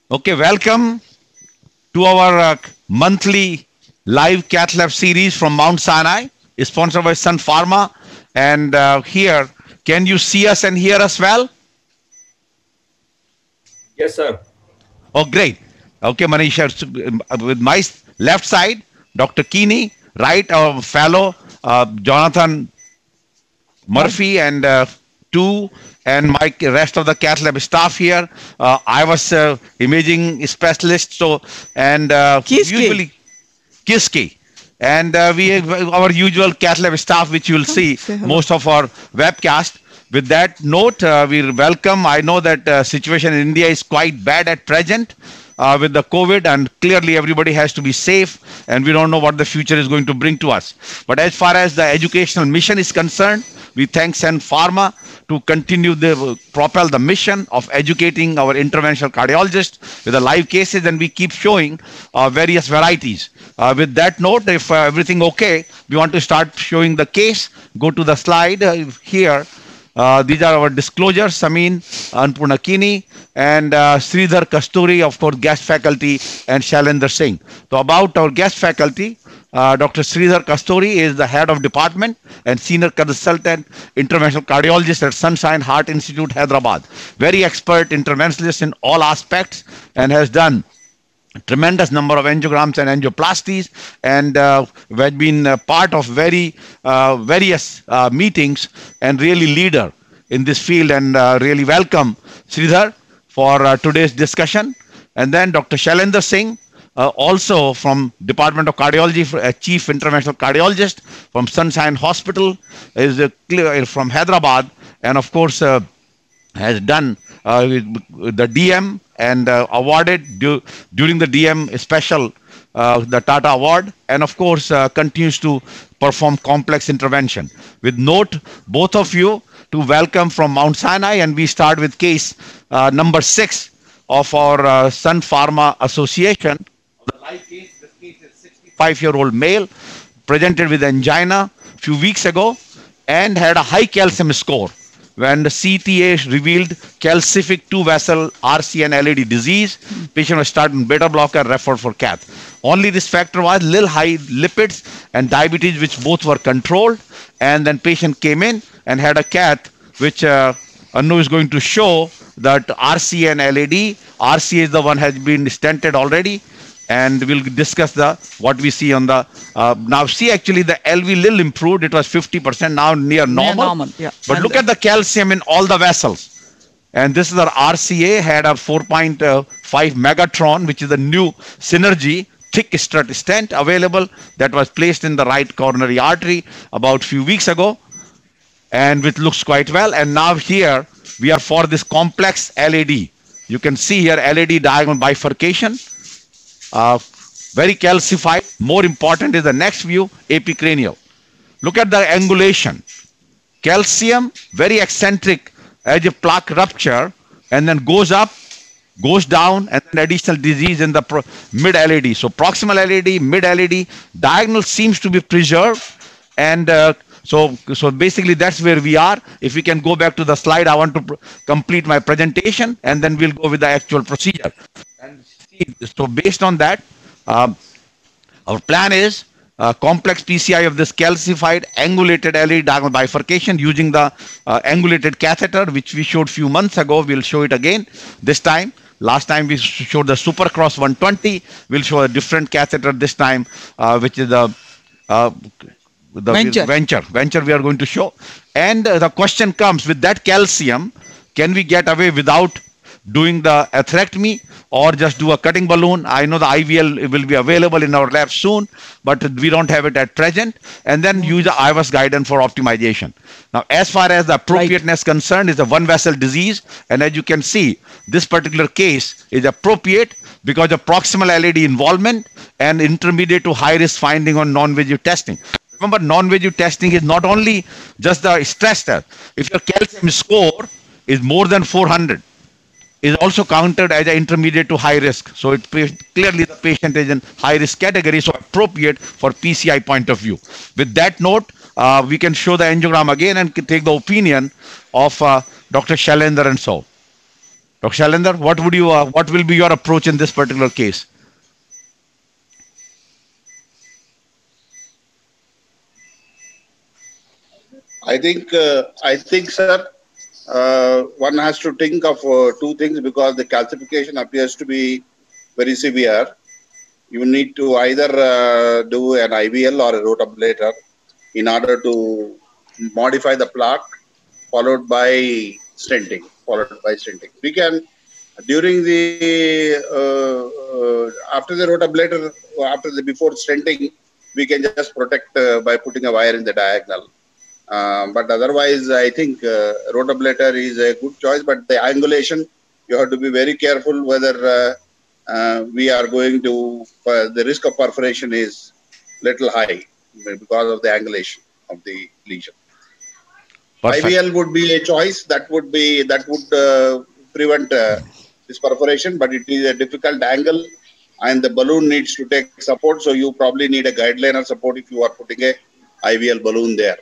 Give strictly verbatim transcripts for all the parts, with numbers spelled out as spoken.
Okay, welcome to our uh, monthly live Cath Lab series from Mount Sinai, sponsored by Sun Pharma. And uh, here, can you see us and hear us well? Yes, sir. Oh, great. Okay, Manisha, so, uh, with my left side, Doctor Keeney, right, our fellow uh, Jonathan Murphy, and uh, two, and my rest of the Cath Lab staff here. Uh, I was uh, imaging specialist, so and uh, Kiski. usually Kiski. And uh, we have our usual Cath Lab staff, which you will see say hello. most of our webcast. With that note, uh, we welcome. I know that uh, situation in India is quite bad at present uh, with the COVID, and clearly everybody has to be safe, and we don't know what the future is going to bring to us. But as far as the educational mission is concerned, we thank Sun Pharma to continue the propel the mission of educating our interventional cardiologists with the live cases, and we keep showing uh, various varieties. Uh, with that note, if uh, everything okay, we want to start showing the case. Go to the slide uh, here. Uh, these are our disclosures, Samin Anpurna Kini and uh, Sridhar Kasturi, of course, guest faculty, and Shailendra Singh. So about our guest faculty, uh, Doctor Sridhar Kasturi is the head of department and senior consultant interventional cardiologist at Sunshine Heart Institute, Hyderabad. Very expert interventionalist in all aspects and has done tremendous number of angiograms and angioplasties, and uh, had been uh, part of very uh, various uh, meetings and really leader in this field, and uh, really welcome Sridhar for uh, today's discussion. And then Doctor Shailendra Singh, uh, also from Department of Cardiology, a chief interventional cardiologist from Sunshine Hospital, is uh, clear, from Hyderabad, and of course uh, has done uh, the D M and uh, awarded du during the D M special uh, the Tata Award, and of course uh, continues to perform complex intervention. With note, both of you to welcome from Mount Sinai, and we start with case uh, number six of our uh, Sun Pharma Association. The live case, this case is sixty-five-year-old male, presented with angina a few weeks ago, and had a high calcium score when the C T A revealed calcific two-vessel R C N L A D disease. Patient was started on beta blocker, referred for cath. Only this factor was little high lipids and diabetes, which both were controlled. And then patient came in and had a cath, which uh, Anu is going to show that R C N L A D. R C is the one has been stented already. And we'll discuss the what we see on the uh, now. See, actually, the L V little improved. It was fifty percent, now near normal. Near normal, yeah. But And look at the calcium in all the vessels. And this is our R C A, had a four point five Megatron, which is a new Synergy thick strut stent available that was placed in the right coronary artery about few weeks ago, and which looks quite well. And now here we are for this complex L A D. You can see here L A D diagonal bifurcation. Uh, very calcified. More important is the next view, epicranial. Look at the angulation. Calcium, very eccentric as a plaque rupture, and then goes up, goes down, and then additional disease in the mid L A D. So proximal L A D, mid L A D, diagonal seems to be preserved, and uh, so so basically that's where we are. If we can go back to the slide, I want to complete my presentation, and then we'll go with the actual procedure. And see, so based on that, um, our plan is uh, complex P C I of this calcified angulated L A D diagonal bifurcation using the uh, angulated catheter, which we showed few months ago. We'll show it again this time. Last time we showed the Supercross one twenty. We'll show a different catheter this time, uh, which is the uh, the Venture. venture. Venture we are going to show. And uh, the question comes, with that calcium, can we get away without doing the atherectomy or just do a cutting balloon? I know the I V L will be available in our lab soon, but we don't have it at present. And then use the I V A S guidance for optimization. Now, as far as the appropriateness right. concerned, is a one vessel disease. And as you can see, this particular case is appropriate because of proximal L A D involvement and intermediate to high risk finding on non-invasive testing. Remember, non-invasive testing is not only just the stress test. If your calcium score is more than four hundred, is also counted as an intermediate to high risk. So it clearly the patient is in high risk category, so appropriate for P C I point of view. With that note, uh, we can show the angiogram again and take the opinion of uh, Doctor Shailendra and so. Doctor Shailendra, what would you, uh, what will be your approach in this particular case? I think, uh, I think, sir, uh, one has to think of uh, two things because the calcification appears to be very severe. You need to either uh, do an I V L or a rotablator in order to modify the plaque, followed by stenting, followed by stenting. We can, during the, uh, uh, after the rotablator, after the, before stenting, we can just protect uh, by putting a wire in the diagonal. Uh, but otherwise, I think uh, rotablator is a good choice, but the angulation, you have to be very careful whether uh, uh, we are going to, uh, the risk of perforation is little high because of the angulation of the lesion. Perfect. I V L would be a choice that would be, that would uh, prevent uh, this perforation, but it is a difficult angle and the balloon needs to take support. So you probably need a guideliner support if you are putting a I V L balloon there.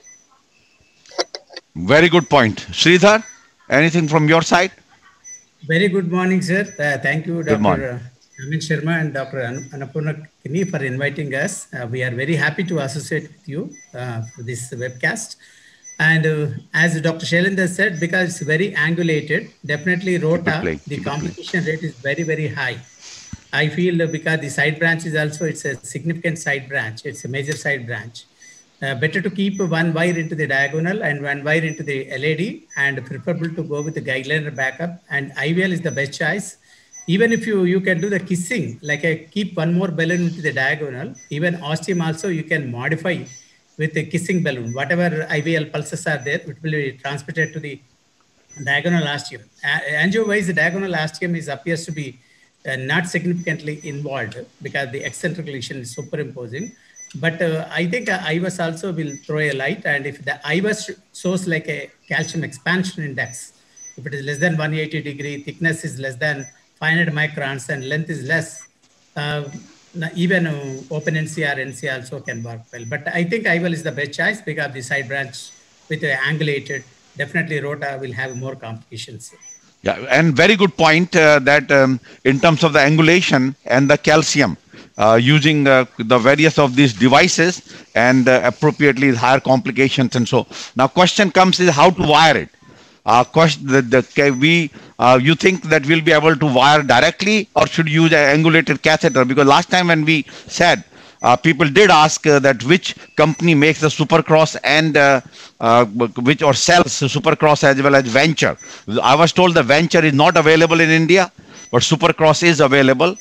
Very good point. Sridhar, anything from your side? Very good morning, sir. Uh, thank you, Good morning. Doctor Amit Sharma and Doctor Annapurna Kini for inviting us. Uh, we are very happy to associate with you uh, for this webcast. And uh, as Doctor Shailendra said, because it's very angulated, definitely rota, the complication rate is very, very high. I feel uh, because the side branch is also, it's a significant side branch. It's a major side branch. Uh, better to keep one wire into the diagonal and one wire into the L A D, and preferable to go with the guideliner backup, and I V L is the best choice. Even if you, you can do the kissing, like a keep one more balloon into the diagonal, even ostium also you can modify with a kissing balloon. Whatever I V L pulses are there, it will be transmitted to the diagonal ostium. Angio-wise, the diagonal ostium is appears to be uh, not significantly involved because the eccentric lesion is superimposing. But uh, I think uh, I V A S also will throw a light, and if the I V A S shows like a calcium expansion index, if it is less than one hundred eighty degree, thickness is less than five hundred microns, and length is less, uh, even uh, open N C or N C also can work well. But I think I V L is the best choice because the side branch with the angulated, definitely rota will have more complications. Yeah, and very good point uh, that um, in terms of the angulation and the calcium, uh, using uh, the various of these devices and uh, appropriately higher complications and so. Now question comes is how to wire it. Uh, question, the, the, we, uh, you think that we'll be able to wire directly or should use an angulated catheter? Because last time when we said, Uh, people did ask uh, that which company makes the Supercross and uh, uh, which or sells Supercross as well as Venture. I was told the Venture is not available in India, but Supercross is available.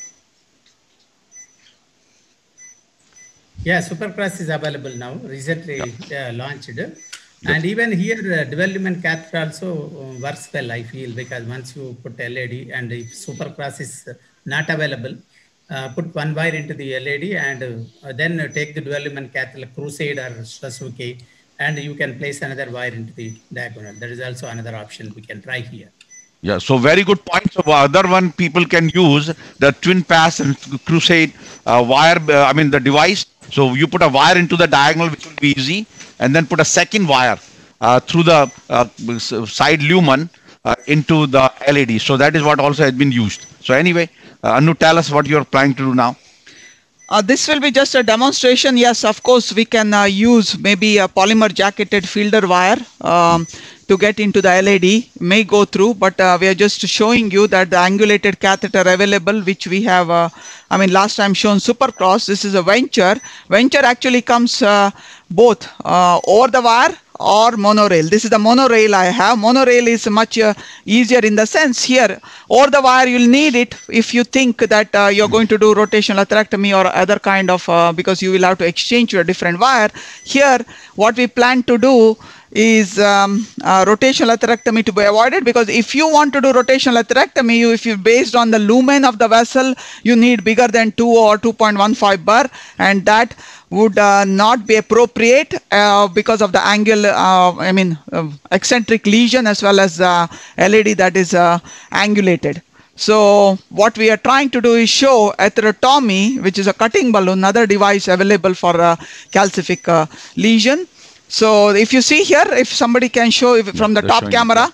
Yeah, Supercross is available now, recently uh, launched. And even here, uh, development catheter also uh, works well, I feel, because once you put L A D and if Supercross is not available, Uh, put one wire into the L A D and uh, then uh, take the development catheter like Crusade or Strasuke, and you can place another wire into the diagonal. There is also another option we can try here. Yeah, so very good point. So other one people can use the twin pass and Crusade uh, wire, uh, I mean the device. So you put a wire into the diagonal, which will be easy, and then put a second wire uh, through the uh, side lumen uh, into the L A D. So that is what also has been used. So anyway, Uh, Anu, tell us what you're planning to do now. Uh, this will be just a demonstration. Yes, of course, we can uh, use maybe a polymer jacketed fielder wire um, to get into the L A D. May go through, but uh, we are just showing you that the angulated catheter available, which we have, uh, I mean, last time shown Supercross. This is a Venture. Venture actually comes uh, both uh, over the wire or monorail. This is the monorail I have. Monorail is much uh, easier in the sense here. Over the wire, you'll need it if you think that uh, you're going to do rotational atherectomy or other kind of, uh, because you will have to exchange your different wire. Here, what we plan to do is um, uh, rotational atherectomy to be avoided, because if you want to do rotational atherectomy, you, if you based on the lumen of the vessel, you need bigger than two or two point one five bar, and that would uh, not be appropriate uh, because of the angle, uh, I mean, uh, eccentric lesion as well as uh, L A D that is uh, angulated. So what we are trying to do is show atherectomy, which is a cutting balloon, another device available for uh, calcific uh, lesion. So if you see here, if somebody can show if from the They're top camera, yep.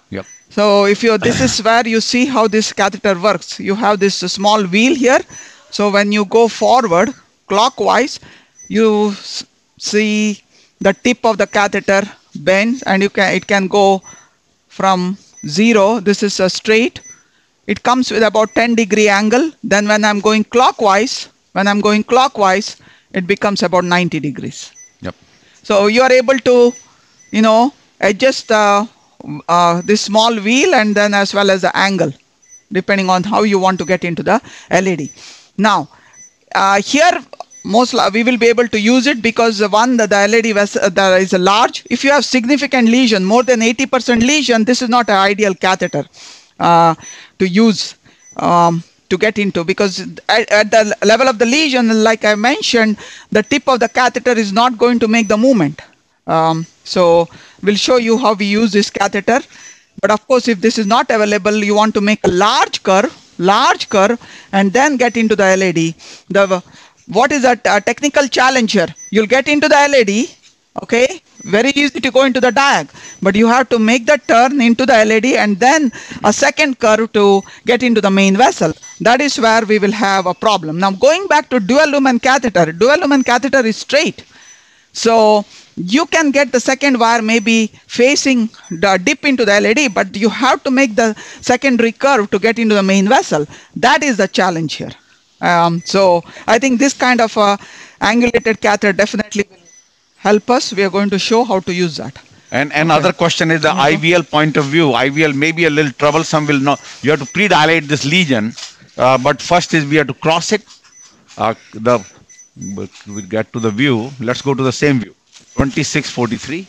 So if you, this is where you see how this catheter works. You have this small wheel here. So when you go forward clockwise, you see the tip of the catheter bends, and you can, it can go from zero. This is a straight. It comes with about ten degree angle. Then when I'm going clockwise, when I'm going clockwise, it becomes about ninety degrees. Yep. So you are able to, you know, adjust the, uh, this small wheel, and then as well as the angle, depending on how you want to get into the L E D. Now, uh, here, most we will be able to use it because the one the, the L E D vessel uh, there is a large. If you have significant lesion, more than eighty percent lesion, this is not an ideal catheter uh, to use um, to get into, because at, at the level of the lesion, like I mentioned, the tip of the catheter is not going to make the movement. Um, so we'll show you how we use this catheter. But of course, if this is not available, you want to make a large curve, large curve, and then get into the L E D. The what is a, a technical challenge here? You'll get into the L E D, okay? Very easy to go into the diag, but you have to make the turn into the L E D and then a second curve to get into the main vessel. That is where we will have a problem. Now going back to dual lumen catheter, dual lumen catheter is straight. So you can get the second wire maybe facing the dip into the L E D, but you have to make the secondary curve to get into the main vessel. That is the challenge here. Um, so I think this kind of uh, angulated catheter definitely will help us. We are going to show how to use that. And another okay. question is the mm-hmm. I V L point of view. I V L may be a little troublesome. Will not. You have to pre-dilate this lesion, uh, but first is we have to cross it. Uh, the we get to the view. Let's go to the same view. twenty-six forty-three.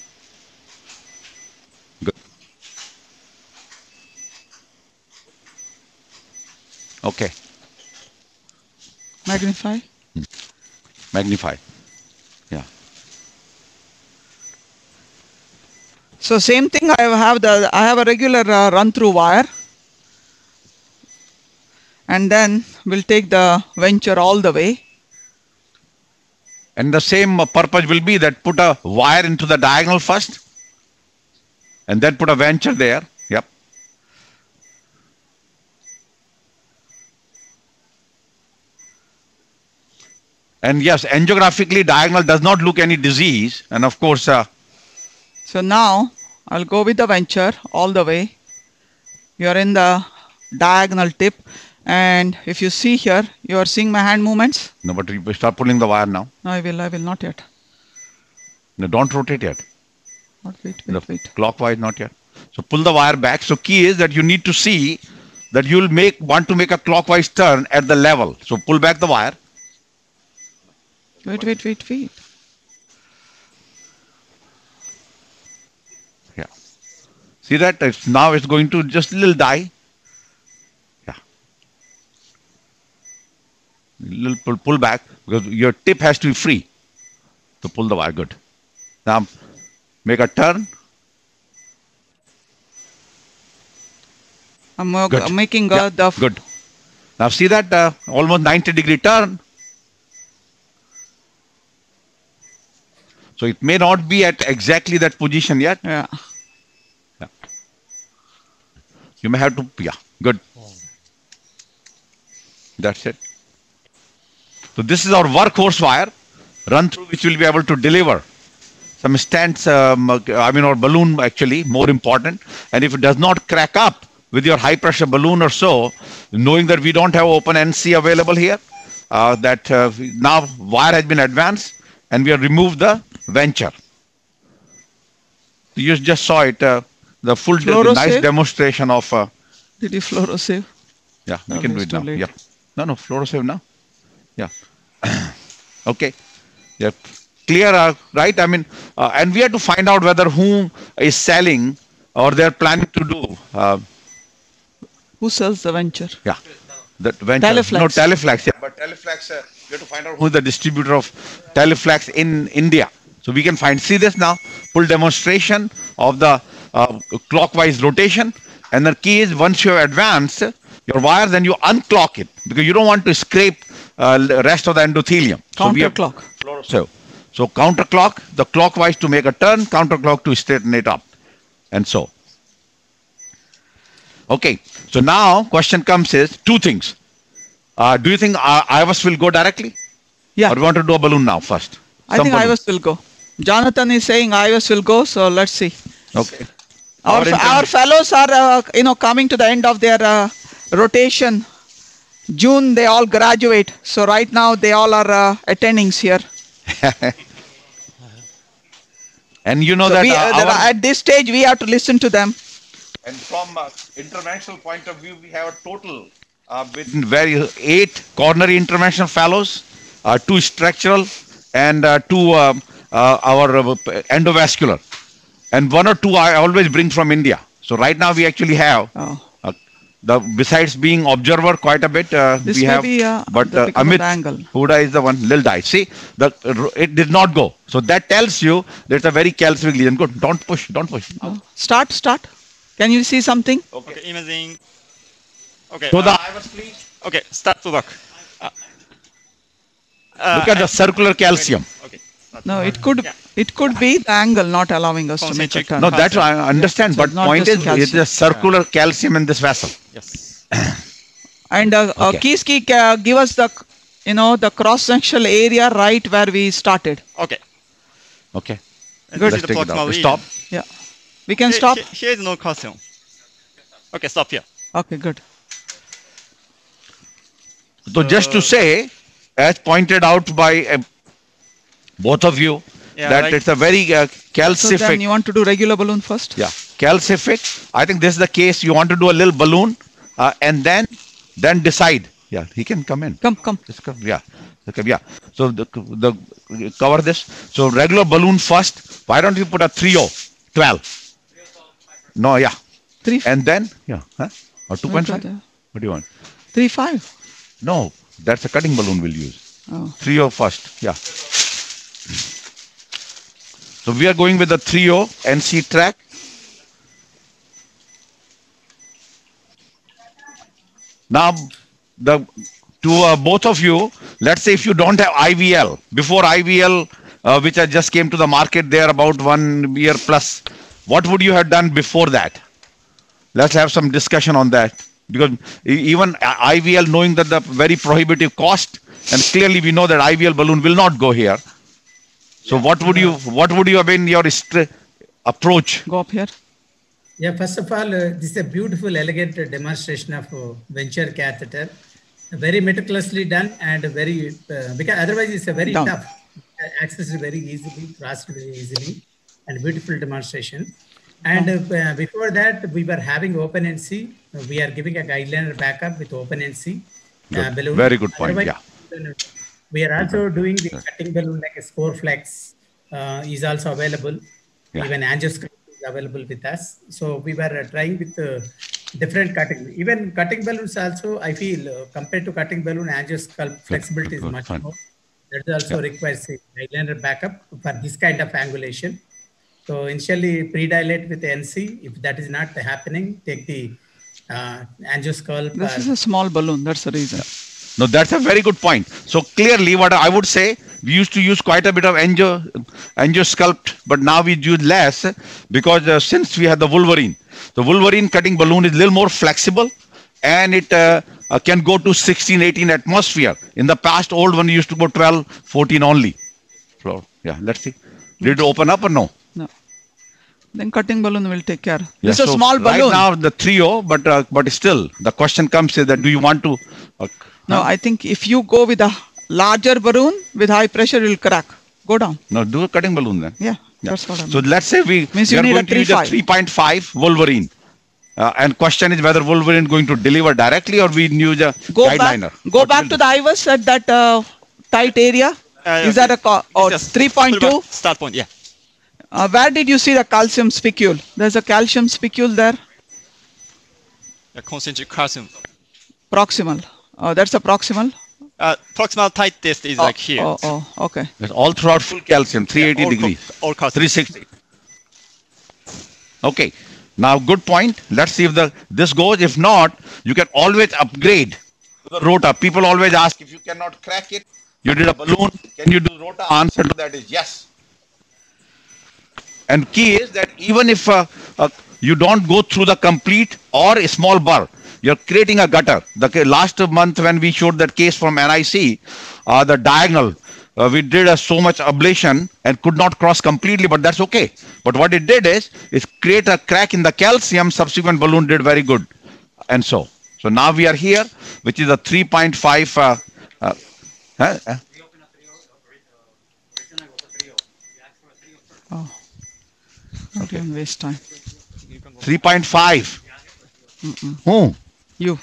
Good. Okay. Magnify. Hmm. Magnify. Yeah. So same thing. I have the I have a regular uh, run through wire, and then we'll take the venture all the way. And the same purpose will be that put a wire into the diagonal first, and then put a venture there. Yep. And yes, angiographically diagonal does not look any disease. And of course. Uh, so now I'll go with the venture all the way. You are in the diagonal tip. And if you see here, you are seeing my hand movements. No, but you start pulling the wire now. No, I will. I will not yet. No, don't rotate yet. Not wait, wait, no, wait. Clockwise, not yet. So pull the wire back. So key is that you need to see that you will make want to make a clockwise turn at the level. So pull back the wire. Wait, wait, wait, wait. Yeah. See that? It's, now it's going to just a little die. Little pull, pull back, because your tip has to be free to pull the wire. Good. Now make a turn. I'm uh, Good. making uh, yeah. the Good. Now see that uh, almost ninety degree turn. So it may not be at exactly that position yet. Yeah. Yeah. You may have to. Yeah. Good. That's it. So this is our workhorse wire, run through which we'll be able to deliver some stents, um, I mean, or balloon actually, more important. And if it does not crack up with your high pressure balloon or so, knowing that we don't have open N C available here, uh, that uh, now wire has been advanced and we have removed the venture. You just saw it, uh, the full de nice demonstration of. Uh, Did you fluoro save? Yeah, we no, can do it now. Late. Yeah. No, no, fluoro save now. Yeah. Okay. Yeah. Clear, uh, right? I mean, uh, and we have to find out whether whom is selling or they're planning to do. Uh, Who sells the venture? Yeah. The venture. Teleflex. No, Teleflex. Yeah, but Teleflex, uh, we have to find out who is the distributor of Teleflex in India. So we can find, see this now, full demonstration of the uh, clockwise rotation. And the key is once you have advanced your wire, then you unclock it because you don't want to scrape uh, rest of the endothelium. Counterclock. So, so counterclock, the clockwise to make a turn, counterclock to straighten it up. And so. Okay. So now question comes is two things. Uh, do you think uh, I V A S will go directly? Yeah. Or we want to do a balloon now first? I Some think balloon. I V A S will go. Jonathan is saying I V A S will go, so let's see. Okay. Our, Our inter- our fellows are, uh, you know, coming to the end of their uh, rotation. June, they all graduate. So right now, they all are uh, attendings here. And you know So that we, uh, uh, our, at this stage, we have to listen to them. and from uh, international point of view, we have a total uh, with very eight coronary interventional fellows, uh, two structural, and uh, two um, uh, our uh, endovascular, and one or two I always bring from India. So right now we actually have Oh. uh, the besides being observer quite a bit. Uh, This we may have, be, uh, but the- uh, because of Amit the angle. Huda is the one. Lil die. See, the it did not go. So that tells you there's a very calcific lesion. Good. Don't push. Don't push. Oh. Start, start. Can you see something? Okay, imaging. Okay. So the uh, I V A S, please. okay, start to work. Uh, Look at the circular calcium. Okay. No, it could Yeah. it could be the angle not allowing us to make a Concentric. turn. No, that's I understand. So But it's not point just is, calcium. it is a circular calcium in this vessel. Yes. And uh, uh, Okay. Kiski, uh, give us the, you know, the cross-sectional area right where we started. Okay. Okay. And Good. this Let's is the take it proximal out. region. Stop. Yeah. We can Here- stop. Here, here is no calcium. Okay, stop here. Okay, good. So just to say, as pointed out by uh, both of you, Yeah, that right. it's a very uh, So then calcific. you want to do regular balloon first? Yeah, calcific. I think this is the case. You want to do a little balloon, uh, and then then decide. Yeah, he can come in. Come, come. Just come. Yeah, okay, yeah. So the the cover this. So regular balloon first. Why don't you put a three oh twelve? No, yeah, Three, and then yeah, huh? Or two point five. uh, What do you want? three, five. No, that's a cutting balloon we'll use. Oh. three oh first, yeah. So we are going with the three oh N C track. Now, the to uh, both of you, let's say if you don't have I V L, before I V L, uh, which I just came to the market there about one year plus, what would you have done before that? Let's have some discussion on that. Because e- even I V L, knowing that the very prohibitive cost, and clearly we know that I V L balloon will not go here. So what would you what would you have been your str- approach? Go up here. Yeah, first of all, uh, this is a beautiful, elegant uh, demonstration of uh, venture catheter. Very meticulously done and very, uh, because otherwise it's a very Down. tough. Access very easily, crossed very easily, and beautiful demonstration. And uh, before that, we were having OpenNC. Uh, we are giving a guideline backup with OpenNC. Uh, Good. balloon. Very good point, Otherwise, yeah. We are also doing the cutting balloon like a Sporeflex uh, is also available. Yeah. Even angioscope is available with us. So we were uh, trying with uh, different cutting. Even cutting balloons also, I feel uh, compared to cutting balloon, angioscope flexibility is good, much fine. more. That also requires a guideliner backup for this kind of angulation. So initially pre-dilate with N C. If that is not happening, take the uh, angioscope. This or- is a small balloon. That's the reason. No, that's a very good point. So clearly, what I would say, we used to use quite a bit of angio, angiosculpt, but now we use less because uh, since we have the Wolverine, the Wolverine cutting balloon is a little more flexible, and it uh, uh, can go to sixteen, eighteen atmosphere. In the past, old one used to go twelve, fourteen only. So yeah, let's see. Did it open up or no? No. Then cutting balloon will take care. Yeah, This is a so small balloon. Right now, the three oh, but uh, but still, the question comes is that do you want to? Uh, No, I think if you go with a larger balloon with high pressure, it will crack. Go down. no, do a cutting balloon then. Yeah, Yeah. that's what I mean. So let's say we, Means we you are need a going to use a three three point five Wolverine. Uh, and question is whether Wolverine going to deliver directly or we use a go guideliner. back, go What back will to do? the I V A S at that uh, tight area. Uh, Is that a co- or Just three point two? Start point, yeah. Uh, where did you see the calcium spicule? There's a calcium spicule there, The concentric calcium. proximal. Uh, that's a proximal. Uh, proximal tight test is Oh, like here. Oh, oh, okay. It's all throughout full calcium, three eighty all co- degrees, all calcium. three sixty. Okay, now good point. Let's see if the this goes. If not, you can always upgrade the rotor. People always ask if you cannot crack it. You did a balloon. Can you do rotor? Answer to that is yes. And key is that even if uh, uh, you don't go through the complete or a small burr. You're creating a gutter. The ca- last month when we showed that case from N I C, uh, the diagonal, uh, we did a so much ablation and could not cross completely, but that's okay. But what it did is, is create a crack in the calcium. Subsequent balloon did very good, and so. So now we are here, which is a three point five. Uh, uh, huh? Uh, Oh, don't even waste time. three point five. Mm-mm. Who? You.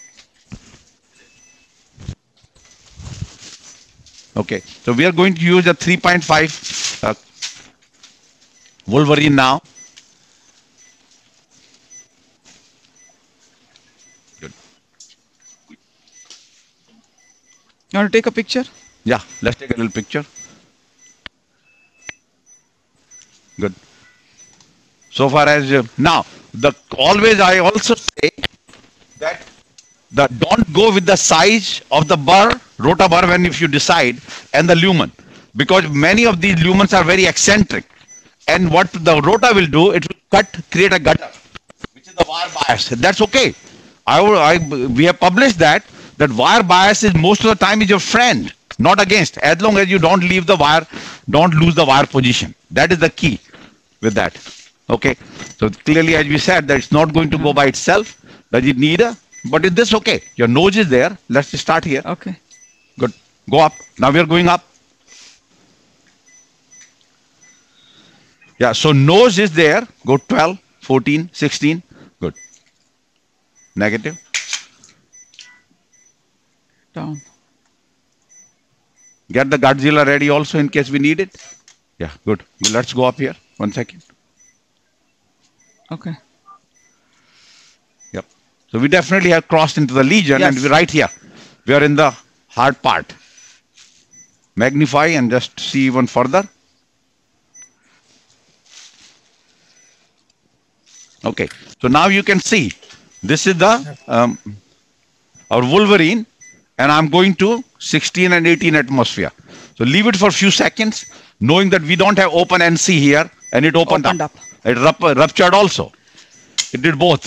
Okay, so we are going to use a three point five uh, Wolverine now. Good. You want to take a picture? Yeah, let's take a little picture. Good. So far as uh, now, the always I also say that the don't go with the size of the burr, rota burr, when if you decide, and the lumen, because many of these lumens are very eccentric, and what the rota will do, it will cut, create a gutter, which is the wire bias. That's okay. I, will- I we have published that that wire bias is most of the time is your friend, not against, as long as you don't leave the wire, don't lose the wire position. That is the key with that. Okay, so clearly, as we said, that it's not going to go by itself. Does it need a? But is this okay? Your nose is there. Let's start here. Okay. Good. Go up. Now we are going up. Yeah, so nose is there. Go twelve, fourteen, sixteen. Good. Negative. Down. Get the Godzilla ready also in case we need it. Yeah, good. Let's go up here. One second. Okay. Yep. So we definitely have crossed into the legion, Yes. and we're right here. We are in the hard part. Magnify and just see even further. Okay. So now you can see this is the um, our Wolverine, and I'm going to sixteen and eighteen atmosphere. So leave it for a few seconds, knowing that we don't have open N C here, and it opened, Opened up. up. It rup- ruptured also. It did both.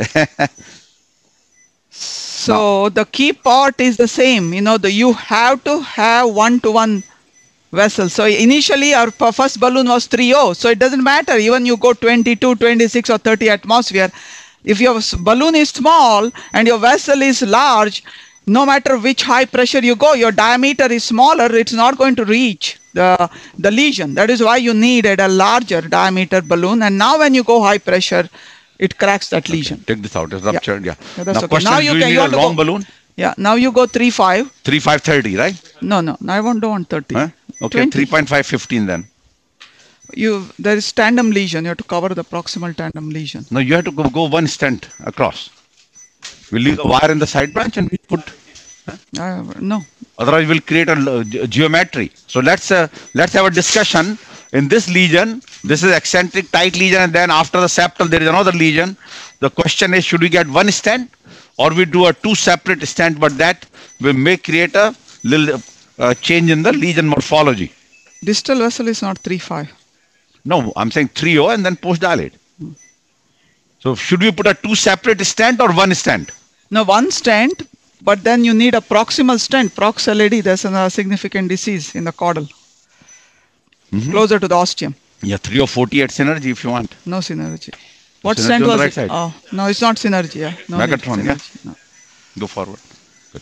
So the key part is the same. You know, the you have to have one-to-one vessel. So initially our p- first balloon was three oh. So it doesn't matter. Even you go twenty-two, twenty-six or thirty atmosphere. If your s- balloon is small and your vessel is large, no matter which high pressure you go, your diameter is smaller, it's not going to reach the, the lesion. That is why you needed a larger diameter balloon. And now when you go high pressure, it cracks that lesion. Take this out. It's ruptured. Yeah. Yeah, that's now okay. question Now is, you do you can- need you a want to long go- balloon? Yeah, now you go three five. three five thirty, right? No, no, no, I won't do on thirty. Huh? Okay, twenty. three point five fifteen then. You there is tandem lesion. You have to cover the proximal tandem lesion. No, you have to go, go one stent across. We leave the wire in the side branch and we put. Uh, no. Otherwise, we'll create a uh, ge- geometry. So let's uh, let's have a discussion. In this lesion, this is eccentric tight lesion, and then after the septal there is another lesion. The question is, should we get one stent or we do a two separate stent? But that will may create a little uh, change in the lesion morphology. Distal vessel is not three five. No, I'm saying three oh and then post dilate. So should we put a two separate stent or one stent? No, one stent, but then you need a proximal stent. Prox L A D, there's a significant disease in the caudal. Mhm. Closer to the ostium. Yeah, three or forty-eight synergy if you want. No synergy. What Synergy stent on the was right it? side. Oh, no, it's not synergy. Yeah. No need Megatron, yeah. synergy, no. Go forward. Good.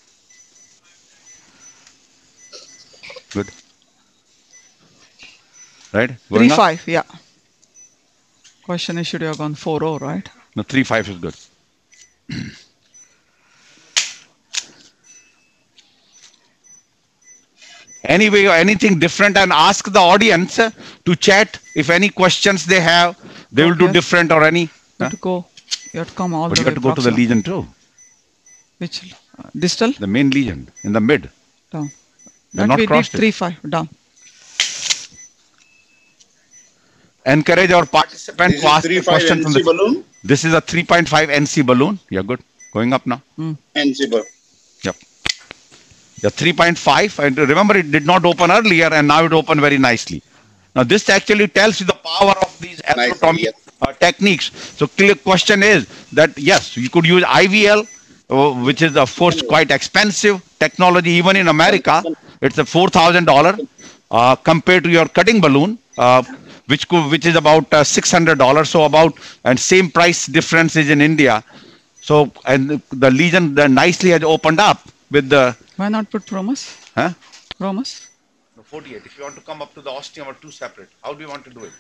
Good. Right? Going three up? five, yeah. Question is, should you have gone four oh, right? No, three five is good. Anyway, or anything different, and ask the audience uh, to chat if any questions they have. They will do Okay. different or any. You Huh? have to go. You have to come all But the you way. have to go to the proximal. legion too. Which uh, distal? The main legion in the mid. Down. They're That not we did crossed it. three five down. Encourage our participant This to is ask three a five question from N C the. balloon. This is a three point five N C balloon. Yeah, good. Going up now. N C balloon. Yep. Yeah, three point five. And remember, it did not open earlier, and now it opened very nicely. Now, this actually tells you the power of these Nicely, atherotomy yes. uh, techniques. So clear question is that yes, you could use I V L, uh, which is of course quite expensive technology. Even in America, it's a four thousand dollar uh, compared to your cutting balloon, uh, which could, which is about uh, six hundred dollars. So about, and same price difference is in India. So and the Legion the nicely has opened up with the. Why not put Promus? Huh? Promus? No, forty-eight. If you want to come up to the ostium or two separate, how do you want to do it?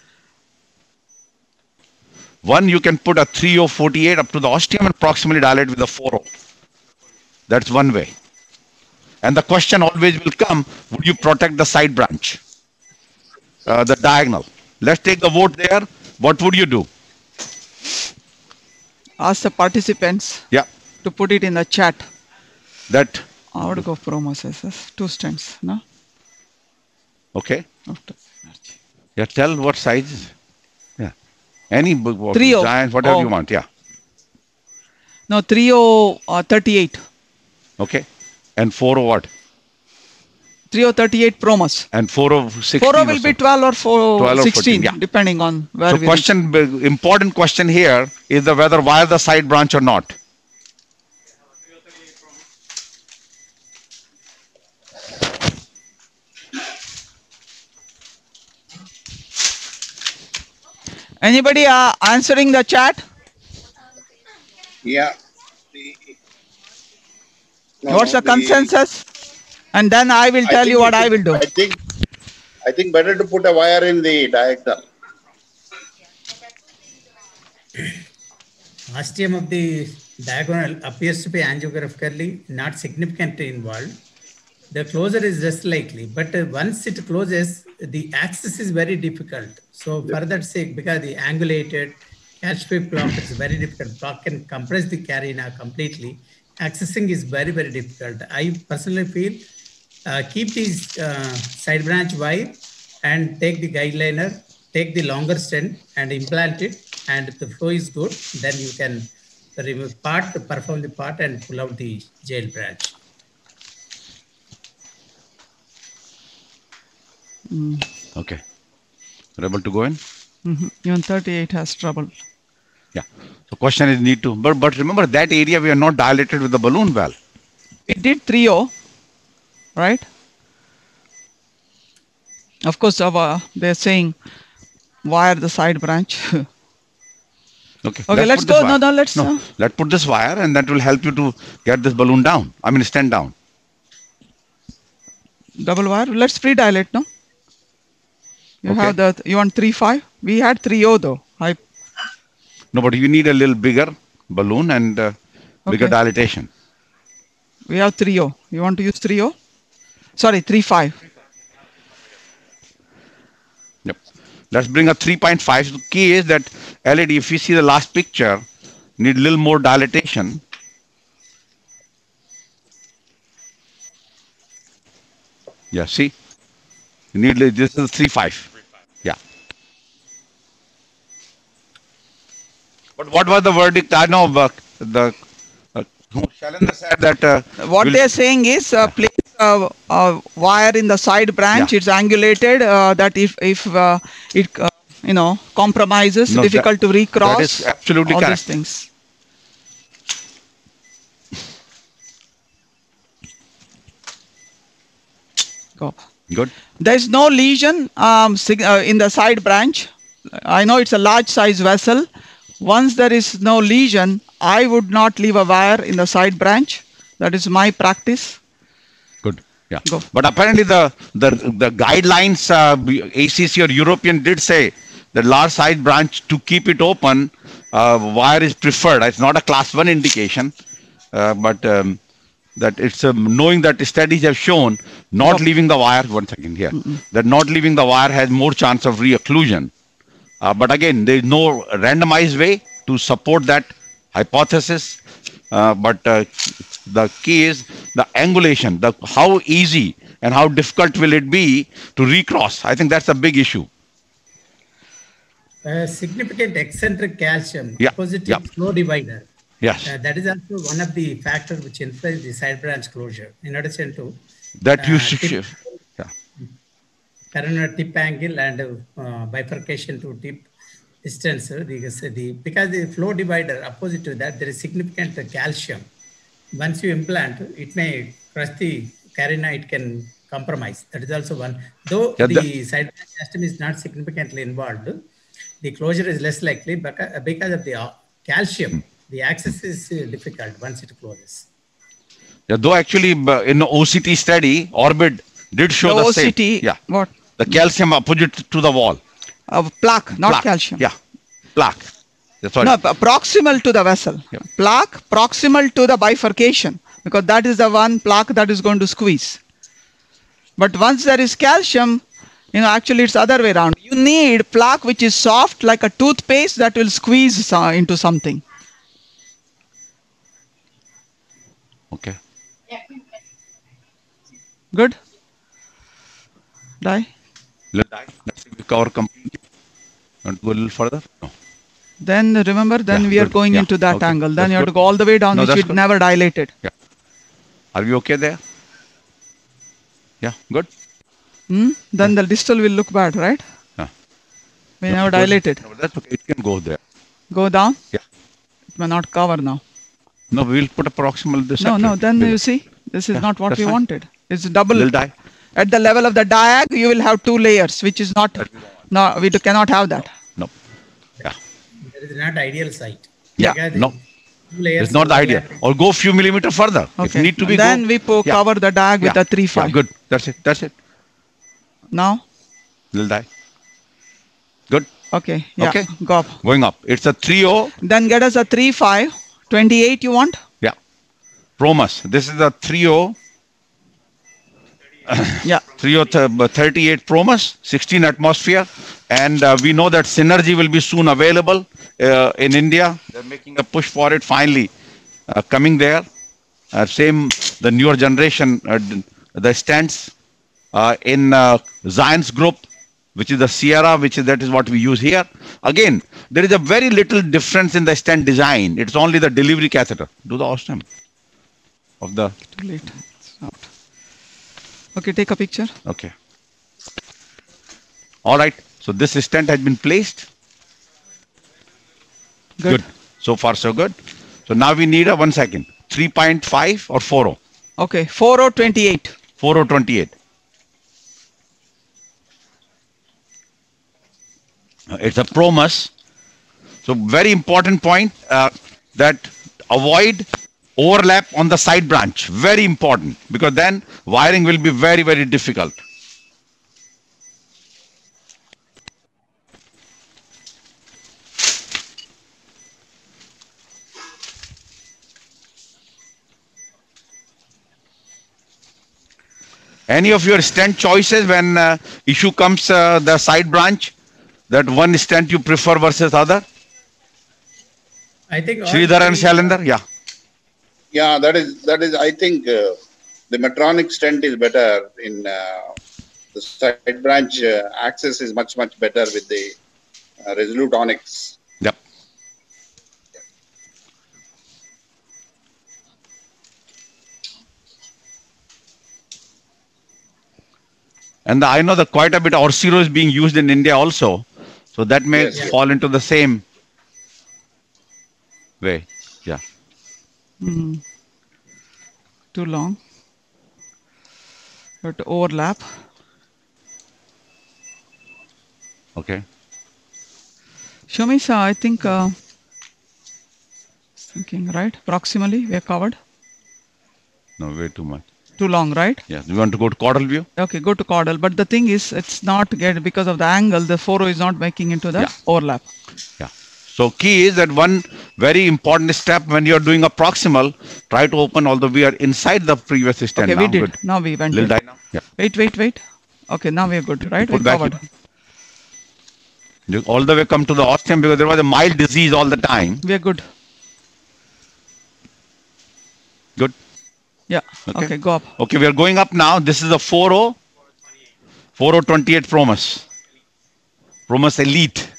One, you can put a three oh forty-eight up to the ostium and proximally dilate with a four oh. That's one way. And the question always will come, would you protect the side branch? Uh, the diagonal. Let's take the vote there. What would you do? Ask the participants Yeah. to put it in the chat. That. I would go Promus S S. Two stents, no? Okay. After. Yeah, tell what size. Yeah. Any book, three oh. giant, whatever Oh. you want. Yeah. No, three oh thirty-eight. Okay. And four oh what? three oh thirty-eight Promus. And four oh sixteen. four oh will be twelve or four twelve or sixteen, fourteen, yeah. depending on where So we question, big- important question here is the whether wire the side branch or not. Anybody uh, answering the chat? Yeah. The- No, What's no, the consensus? And then I will I tell think you what should- I will do. I think, I think better to put a wire in the diagonal. Ostium of the diagonal appears to be angiographically not significantly involved. The closure is just likely, but uh, once it closes, the access is very difficult. So for that sake, because the angulated catch-sweep block is very difficult, block can compress the carina completely. Accessing is very, very difficult. I personally feel uh, keep this uh, side branch wire and take the guide liner, take the longer stent and implant it, and if the flow is good, then you can remove part, perform the part and pull out the jail branch. Okay. You're able to go in? Mm-hmm. Even thirty-eight has trouble. Yeah. So question is need to, but, but remember that area we are not dilated with the balloon valve. We did three oh, right? Of course, uh, they're saying wire the side branch. Okay. Okay, let's put this go. No, wire. no, let's, No, uh, let's put this wire and that will help you to get this balloon down. I mean, stand down. Double wire. Let's pre-dilate, no? You Okay. have the, you want three five? We had three oh though. I, No, but you need a little bigger balloon and uh, bigger Okay. dilatation. we have three oh. You want to use three oh? Sorry, three five. Yep. Let's bring a three point five. The key is that L E D, if you see the last picture, need a little more dilatation. Yeah, see? You need, li- this is three five. Yeah. But what was the verdict? I know uh, the, uh, Shailendra said that. Uh, What we'll- they're saying is uh, place a, a wire in the side branch. Yeah. It's angulated. Uh, that if if uh, it uh, you know compromises, No, that- difficult to recross. that is absolutely all correct. these things. Go. Good. There is no lesion um, sig- uh, in the side branch. I know it's a large size vessel. Once there is no lesion, I would not leave a wire in the side branch. That is my practice. Good. Yeah. Go. But apparently the the the guidelines uh, A C C or European did say that large size branch to keep it open, uh, wire is preferred. It's not a class one indication, uh, but um, that it's um, knowing that studies have shown not Yep. leaving the wire. One second here. That not leaving the wire has more chance of re-occlusion. Uh, but again, there is no randomized way to support that hypothesis. Uh, but uh, the key is the angulation, the how easy and how difficult will it be to recross. I think that's a big issue. Uh, significant eccentric calcium, Yeah, positive yeah. flow divider. Yes, Uh, that is also one of the factors which influence the side branch closure. In addition to that you uh, should. tip- Yeah. coronal tip angle and uh, bifurcation to tip, distance, uh, the, the, because the flow divider opposite to that, there is significant uh, calcium. Once you implant, it may crush the carina, it can compromise. That is also one. Though Yeah, the the- side branch system is not significantly involved, the closure is less likely because, because of the uh, calcium. The access is uh, difficult once it closes. Yeah, though actually uh, in the O C T study, Orbit did show The the, O C T, same. Yeah, what? the calcium opposite to the wall. Uh, plaque, not Plaque. calcium. Yeah, plaque. That's what. No, p- proximal to the vessel. Yeah. Plaque proximal to the bifurcation, because that is the one plaque that is going to squeeze. But once there is calcium, you know, actually it's other way around. You need plaque which is soft like a toothpaste that will squeeze uh, into something. Okay. Good? Die? Let's let's see if we cover completely. Want to go a little further? No. Then remember, then Yeah, we are good. going Yeah, into that okay. angle. Then That's you have to good. go all the way down, No, which that's it good. never dilated. Yeah. Are we okay there? Yeah, good. Hmm? Then the distal will look bad, right? Yeah. We No, never it goes- dilated. No, that's okay. It can go there. Go down. Yeah. It may not cover now. No, we'll put a proximal this. No, no, then We'll- you see, this is Yeah, not what that's we fine. wanted. It's double. Little die. At the level of the diag, you will have two layers, which is not, no, we do- cannot have that. No. Yeah. That is not ideal site. Yeah, Because the no. two layers It's not the idea. overlapping. Or go few millimeter further. If Okay. need to be, Then go. we po- Yeah. cover the diag with Yeah. a three Yeah, five. good. That's it. That's it. Now, Little die. Good. okay, yeah, Okay. go up. Going up. It's a three oh. Then get us a three five, twenty-eight you want? Yeah. Promus. This is a three oh. Yeah, three oh thirty-eight Promus, sixteen atmosphere. And uh, we know that Synergy will be soon available uh, in India. They're making a push for it finally. Uh, coming there. Uh, same, the newer generation, uh, d- the stents uh, in uh, Zion's group, which is the Sierra, which is that is what we use here. Again, there is a very little difference in the stent design. It's only the delivery catheter. Do the ostrom of the, too late. It's out. Okay, take a picture. okay. All right. So this stent has been placed. Good. Good. So far, so good. So now we need a one second. three point five or four oh? Okay, four oh twenty-eight. four oh twenty-eight. Uh, It's a Promus. So very important point uh, that avoid overlap on the side branch. Very important because then wiring will be very, very difficult. Any of your stent choices when uh, issue comes uh, the side branch, that one stent you prefer versus other? I think all Sridhar and three- Shailendra? Yeah. Yeah, that is, that is, I think uh, the Medtronic stent is better in uh, the side branch uh, access is much, much better with the uh, Resolute Onyx. Yep. And the, I know that quite a bit Orsiro is being used in India also. So that may Yes, yes. fall into the same way. Yeah. Hmm. Too long. But overlap. Okay. Shumisa, I think, uh, thinking, right? Proximally, we are covered. No, way too much. Too long, right? Yeah. You want to go to caudal view? Okay, go to caudal. But the thing is, it's not get because of the angle, the four oh is not making into the Yeah. overlap. Yeah. So key is that one very important step when you are doing a proximal, try to open, although we are inside the previous stand Okay, now. we did. Good. Now we went. Little in. die now. Yeah. Wait, wait, wait. Okay, now we are good, right? Put We back covered. it. You all the way come to the ostium because there was a mild disease all the time. We are good. Good. Yeah. Okay. Okay, go up. Okay, we are going up now. This is a four oh, four oh twenty-eight Promus. Promus Elite.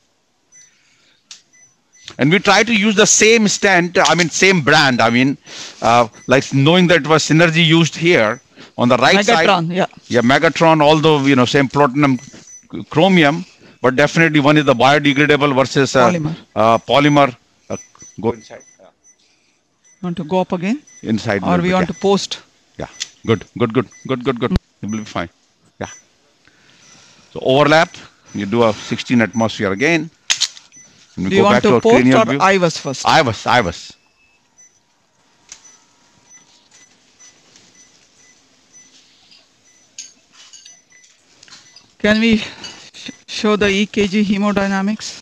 And we try to use the same stent, I mean, same brand. I mean, uh, like knowing that it was Synergy used here on the right side. Megatron, yeah. Yeah, Megatron, although, you know, same platinum chromium, but definitely one is the biodegradable versus uh, Polymer. Uh, polymer. Uh, go inside. Want to go up again? Inside. Or little we bit, want yeah. to post? Yeah, good, good, good, good, good, good. It will be fine. Yeah. So overlap, you do a sixteen atmosphere again. And we Do you go want back to to our post cranial or view. I was first? I was, I was. Can we sh show the E K G hemodynamics?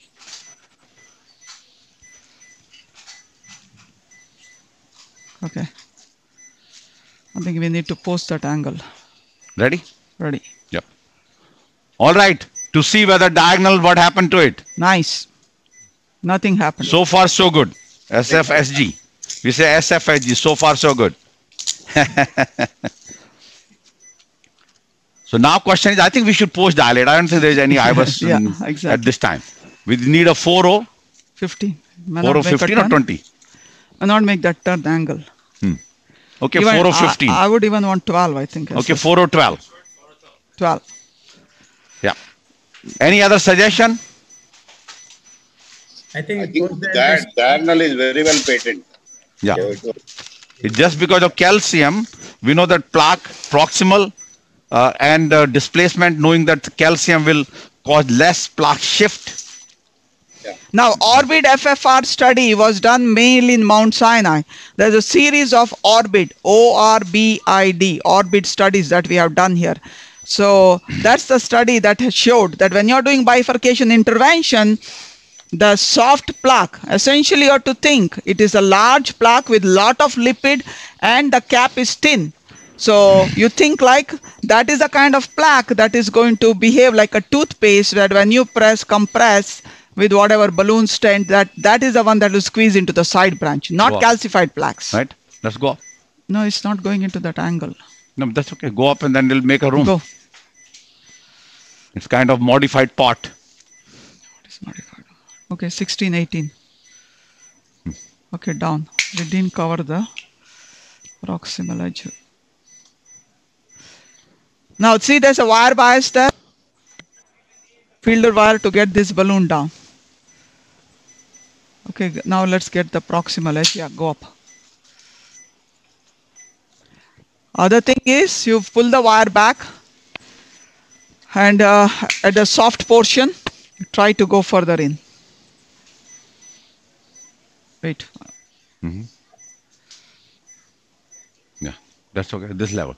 Okay. I think we need to post that angle. Ready? Ready. Yep. All right. To see whether diagonal, what happened to it. Nice. Nothing happened. So far, so good. S F S G. We say S F S G. So far, so good. So now question is, I think we should post dilate. I don't think there is any I V A S Yeah, in- exactly. at this time. We need a four oh, fifteen. May four not oh make a fifteen or turn. twenty. May not make that turn angle. Okay, Even- four oh I- fifteen. I, would even want twelve, I think. Okay, four oh twelve. twelve. Yeah. Any other suggestion? I think, I think post the that diagonal is very well patent. Yeah. So it was- It's just because of calcium, we know that plaque proximal uh, and uh, displacement, knowing that calcium will cause less plaque shift. Now, Orbit F F R study was done mainly in Mount Sinai. There's a series of Orbit, O R B I D, Orbit studies that we have done here. So that's the study that has showed that when you're doing bifurcation intervention, the soft plaque, essentially you have to think it is a large plaque with lot of lipid and the cap is thin. So you think like that is a kind of plaque that is going to behave like a toothpaste, that when you press, compress with whatever balloon stent, that that is the one that will squeeze into the side branch, not Wow. calcified plaques. Right? Let's go up. No, it's not going into that angle. No, that's okay. Go up and then we'll make a room. Go. It's kind of modified pot. What is modified? Okay, sixteen, eighteen. Okay, down. We didn't cover the proximal edge. Now see, there's a wire bias there. Fielder wire to get this balloon down. Okay, g- now let's get the proximal edge. Yeah, go up. Other thing is you pull the wire back and uh, at the soft portion, try to go further in. Wait. Yeah, that's okay. This level.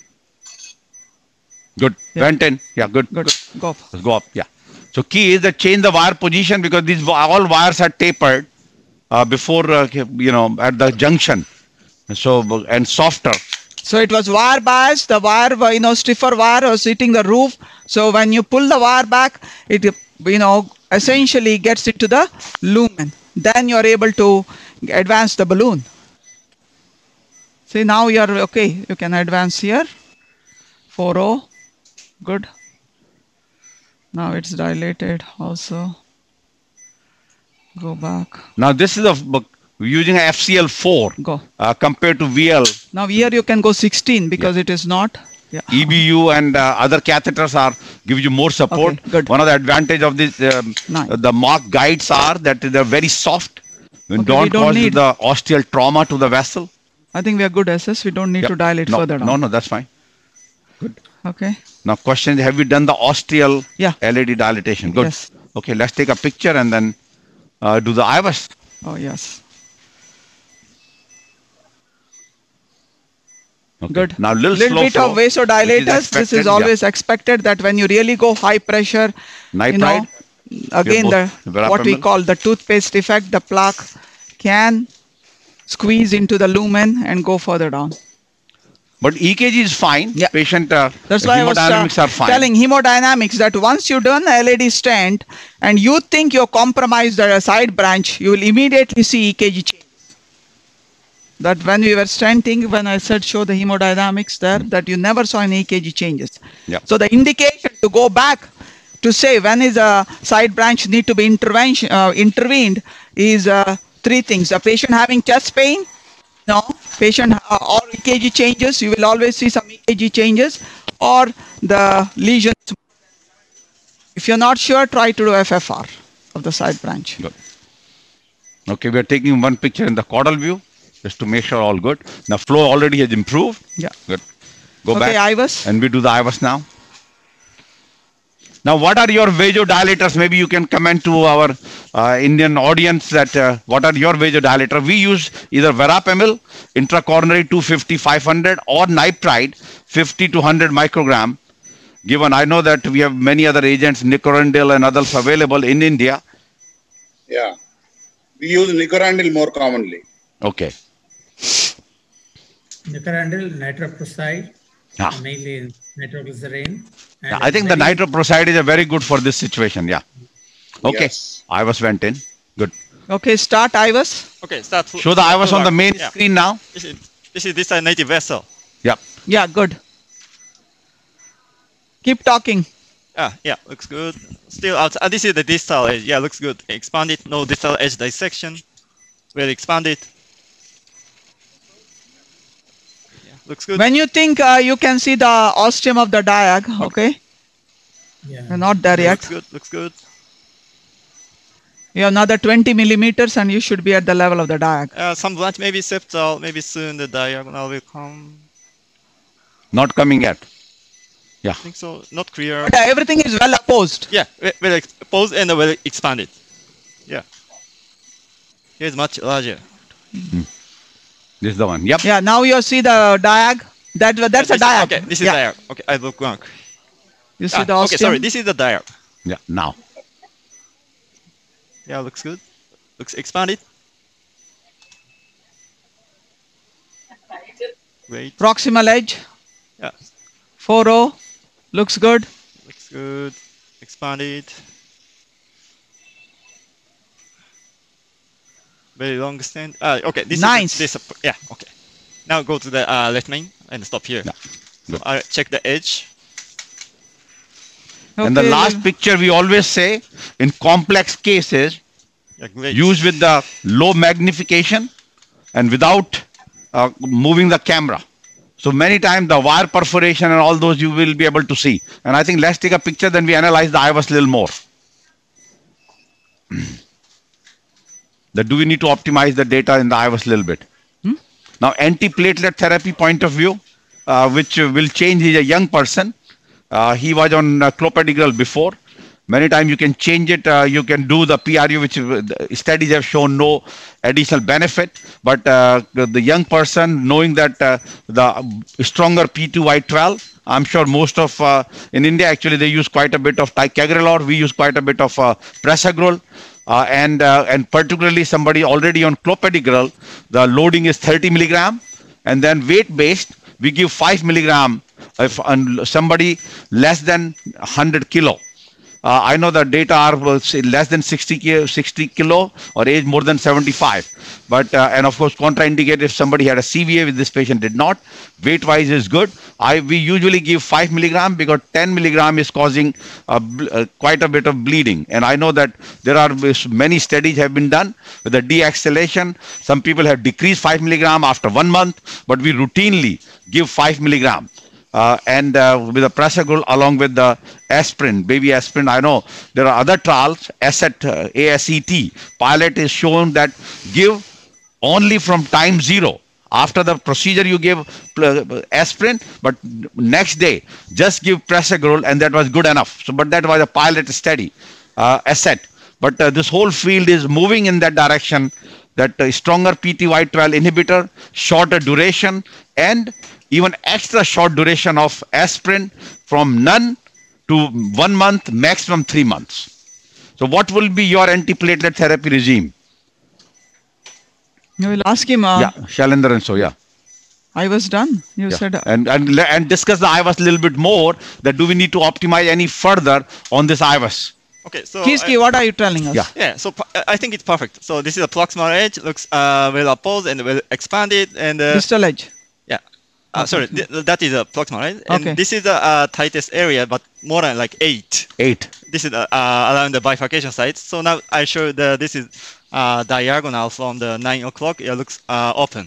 Good. Yeah. Went in. Yeah, good. Good. Go up. Let's go up. Yeah. So key is that change the wire position because these wi- all wires are tapered uh, before uh, you know at the junction. So and softer. So it was wire bias, the wire, uh, you know, stiffer wire was hitting the roof. So when you pull the wire back, it, you know, essentially gets into the lumen. Then you're able to advance the balloon. See, now you're okay. You can advance here. four oh. Good. Now it's dilated also. Go back. Now this is a b- using a F C L four Go. uh, compared to V L. Now here you can go sixteen because it is not. Yeah. E B U and uh, other catheters are give you more support. Okay, good. One of the advantage of this, um, Nice. uh, the mark guides are that they're very soft. And Okay, we don't, don't cause need- the osteal trauma to the vessel. I think we are good S S. We don't need Yeah. to dilate no, further down. No, no, that's fine. Okay. Now question is, have you done the osteal Yeah. L A D dilatation? Good. Yes. Okay, let's take a picture and then uh, do the I V A S. Oh, yes. Okay. Good. Now little, Little slow bit flow, of which is vasodilators. This expected, is yeah. always expected that when you really go high pressure, you know, Nitride. again, the both what we verapamil. call the toothpaste effect, the plaque can squeeze into the lumen and go further down. But E K G is fine. Yeah. Patient uh, That's why I was uh, hemodynamics are fine. telling hemodynamics that once you done L A D stent and you think you're compromised at a side branch, you will immediately see E K G change. That when we were stenting, when I said show the hemodynamics there, that you never saw any E K G changes. Yeah. So the indication to go back to say when is a side branch need to be intervention uh, intervened is uh, three things: the patient having chest pain, no patient uh, or E K G changes. You will always see some E K G changes, or the lesions If you're not sure, try to do F F R of the side branch. Good. Okay, we are taking one picture in the caudal view just to make sure all good. Now flow already has improved. Yeah. Good. Go Okay, back. I V A S. And we do the I V A S now. Now, what are your vasodilators? Maybe you can comment to our uh, Indian audience that uh, what are your vasodilators? We use either verapamil, intracoronary two fifty, five hundred, or nitride fifty to one hundred microgram. Given I know that we have many other agents, nicorandil and others available in India. Yeah. We use nicorandil more commonly. Okay. Nicorandil, nitroprusside, Yeah. mainly nitroglycerin. and Yeah, I think the very- nitroprusside is a very good for this situation. Yeah. Okay. Yes. I V A S went in. Good. Okay, start I V A S. Okay, start. Show the I V A S on the main Yeah. screen now. This is this is this is a native vessel. Yeah. Yeah, good. Keep talking. Ah, yeah, looks good. Still out. Uh, this is the distal edge. Yeah, looks good. Expanded. No distal edge dissection. Well expanded. Yeah, looks good. When you think uh, you can see the ostium of the diag, okay? Yeah. You're not there Looks yet. good. Looks good. You have another twenty millimeters and you should be at the level of the diag. Uh, some branch maybe septal. Maybe soon the diagonal will come. Not coming yet. I think so. Not clear. But uh, everything is well opposed. Yeah, ve- very exposed and very expanded. Yeah. Here's much larger. This is the one. Yep. Yeah, now you see the diag. That, that's Yeah, a this is- diag. Okay, this is yeah. diag. Okay, I look wrong. You see Ah, the okay, ostium? sorry. This is the diag. Yeah. Now. Yeah, looks good. Looks expanded. Great. Proximal edge. Yeah, four oh. Looks good. looks good. Expanded. Very long stand. Uh, okay, this Nice. is this. Yeah, okay. Now go to the uh, left main and stop here. Yeah, So good. I check the edge. And the Okay, last well, picture we always say in complex cases, Yeah, great. use with the low magnification and without uh, moving the camera. So many times the wire perforation and all those you will be able to see. And I think let's take a picture, then we analyze the I V A S a little more. That do we need to optimize the data in the I V A S a little bit? Hmm? Now, antiplatelet therapy point of view, uh, which uh, will change. He's a young person. Uh, he was on uh, clopidogrel before. Many times you can change it. Uh, you can do the P R U, which uh, the studies have shown no additional benefit. But uh, the, the young person, knowing that uh, the stronger P two Y twelve, I'm sure most of uh, in India actually they use quite a bit of ticagrelor. We use quite a bit of uh, prasugrel. Uh, and uh, and particularly somebody already on clopidogrel, the loading is thirty milligram, and then weight based we give five milligram if on somebody less than one hundred kilo. Uh, I know the data are uh, say less than sixty, ki- sixty kilo or age more than seventy-five. But, uh, and of course, contraindicated if somebody had a C V A, with this patient did not. Weight wise is good. I We usually give five milligram because ten milligram is causing uh, bl- uh, quite a bit of bleeding. And I know that there are uh, many studies have been done with the de-acceleration. Some people have decreased five milligram after one month, but we routinely give five milligram. Uh, and uh, with the prasugrel along with the aspirin, baby aspirin. I know there are other trials, ASET, uh, A S E T, pilot is shown that give only from time zero. After the procedure, you give pl- aspirin, but next day, just give prasugrel, and that was good enough. So, but that was a pilot study, uh, ASET. But uh, this whole field is moving in that direction, that uh, stronger P T Y twelve inhibitor, shorter duration, and even extra short duration of aspirin from none to one month, maximum three months. So what will be your antiplatelet therapy regime? You will ask him. Uh, Yeah, Shailendra and so, yeah. I was done. You yeah. said. Uh, And, and, le- and discuss the I V A S a little bit more, that do we need to optimize any further on this I V A S? Okay, so Kiski, I- what are you telling us? Yeah. yeah, so pu- I think it's perfect. So this is a proximal edge, looks uh, well opposed and well expanded, and uh, Distal edge. yeah. Uh, sorry, th- that is a proximal edge, and Okay. this is the uh, tightest area, but more than like eight. Eight. This is uh, uh, around the bifurcation sites. So now I show the this is uh, diagonal from the nine o'clock. It looks uh, open,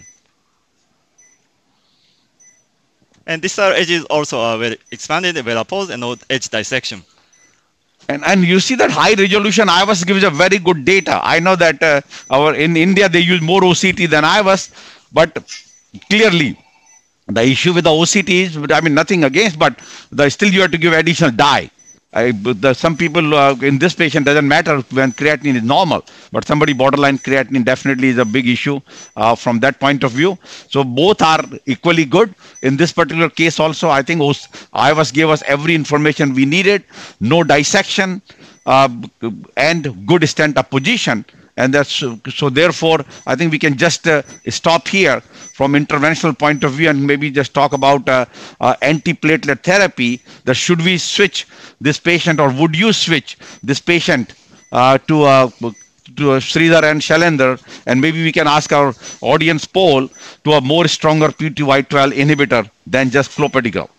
and this uh, edge is also uh, very expanded, well opposed, and no edge dissection. And, and you see that high resolution I V A S gives a very good data. I know that uh, our in India they use more O C T than I V A S, but clearly the issue with the O C T is, I mean, nothing against, but the, still you have to give additional dye. I, the, some people uh, in this patient doesn't matter when creatinine is normal, but somebody borderline creatinine definitely is a big issue uh, from that point of view. So both are equally good. In this particular case also, I think I V A S gave us every information we needed, no dissection, uh, and good stent position. And that's so therefore, I think we can just uh, stop here from interventional point of view and maybe just talk about uh, uh, antiplatelet therapy. That should we switch this patient, or would you switch this patient uh, to uh, to uh, Sridhar and Shailendra, and maybe we can ask our audience poll to a more stronger P two Y twelve inhibitor than just clopidogrel.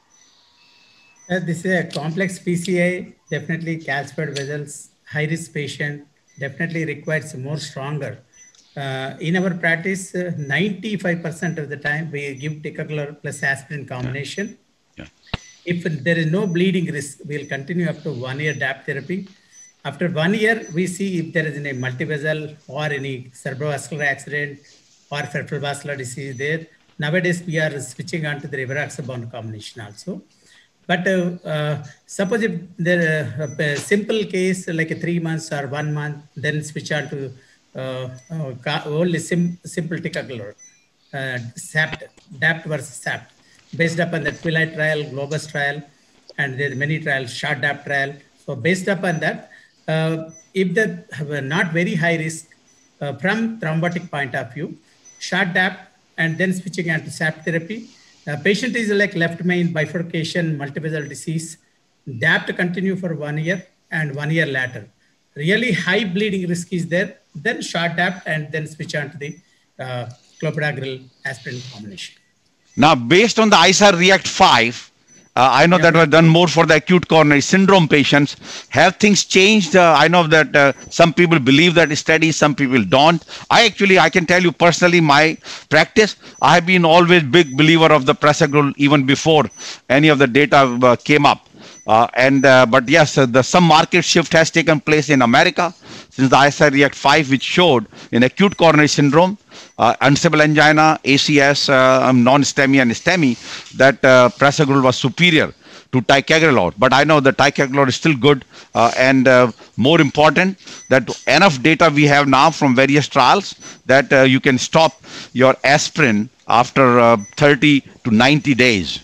Uh, this is a complex P C I, definitely calcified vessels, high risk patient. Definitely requires more stronger. Uh, in our practice, ninety-five percent uh, of the time we give ticagrelor plus aspirin combination. Yeah. Yeah. If there is no bleeding risk, we'll continue up to one year D A P therapy. After one year, we see if there is any multivessel or any cerebrovascular accident or peripheral vascular disease there. Nowadays, we are switching on to the rivaroxaban combination also. But uh, uh, suppose if there uh, a simple case like a three months or one month, then switch on to uh, uh, only sim simple ticagrelor, uh, S A P T, D A P T versus S A P T, based upon the Twilight trial, Globus trial, and there are many trials, short D A P T trial. So based upon that, uh, if they have a not very high risk uh, from thrombotic point of view, short D A P T and then switching on to S A P T therapy. The patient is like left main bifurcation, multivessel disease. D A P T continue for one year and one year later. Really high bleeding risk is there, then short D A P T and then switch on to the uh, clopidogrel aspirin combination. Now, based on the I C E R REACT five, uh, I know yeah. that was done more for the acute coronary syndrome patients. Have things changed? Uh, I know that uh, some people believe that study, some people don't. I actually, I can tell you personally, my practice, I have been always big believer of the prasugrel even before any of the data uh, came up. Uh, and uh, but yes, uh, the some market shift has taken place in America since the I C E R REACT five, which showed in acute coronary syndrome, uh, unstable angina, A C S, uh, um, non-STEMI and STEMI, that uh, prasugrel was superior to ticagrelor. But I know the ticagrelor is still good, uh, and uh, more important that enough data we have now from various trials that uh, you can stop your aspirin after uh, thirty to ninety days.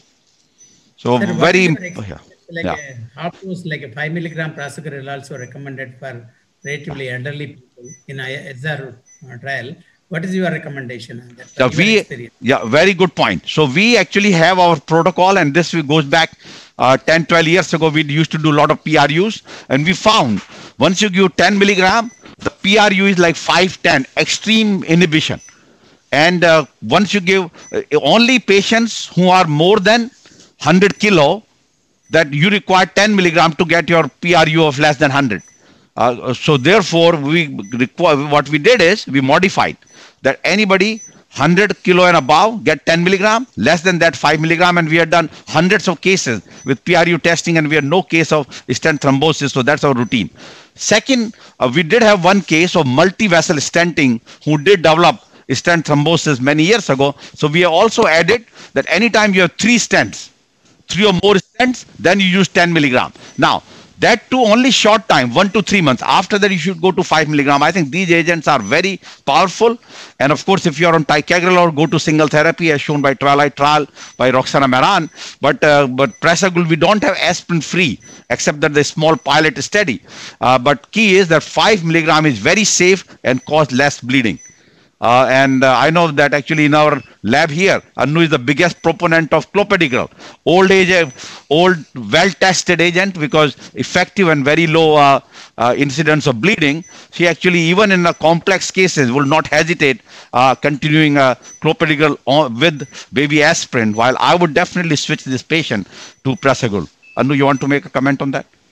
So Sir, very yeah. Like yeah. a half dose, like a five milligram prasugrel also recommended for relatively elderly people in S R trial. What is your recommendation on that? Yeah, we, yeah, very good point. So we actually have our protocol, and this goes back uh, ten, twelve years ago. We used to do a lot of P R Us, and we found once you give ten milligram, the P R U is like five ten, extreme inhibition. And uh, once you give uh, only patients who are more than one hundred kilo, that you require ten milligram to get your P R U of less than one hundred. Uh, so therefore, we require, what we did is we modified that anybody one hundred kilo and above get ten milligram, less than that five milligram, and we had done hundreds of cases with P R U testing, and we had no case of stent thrombosis. So that's our routine. Second, uh, we did have one case of multi-vessel stenting who did develop stent thrombosis many years ago. So we have also added that anytime you have three stents, three or more stents, then you use ten milligram. Now, that too only short time, one to three months. After that, you should go to five milligram. I think these agents are very powerful. And of course, if you're on ticagrelor, go to single therapy as shown by Twilight trial by Roxana Mehran. But uh, but prasugrel, we don't have aspirin free, except that the small pilot study. Uh, but key is that five milligram is very safe and cause less bleeding. Uh, and uh, I know that actually in our lab here, Anu is the biggest proponent of clopidogrel. Old age, old, well-tested agent because effective and very low uh, uh, incidence of bleeding. She actually, even in the complex cases, will not hesitate uh, continuing uh, clopidogrel with baby aspirin, while I would definitely switch this patient to prasugrel. Anu, you want to make a comment on that?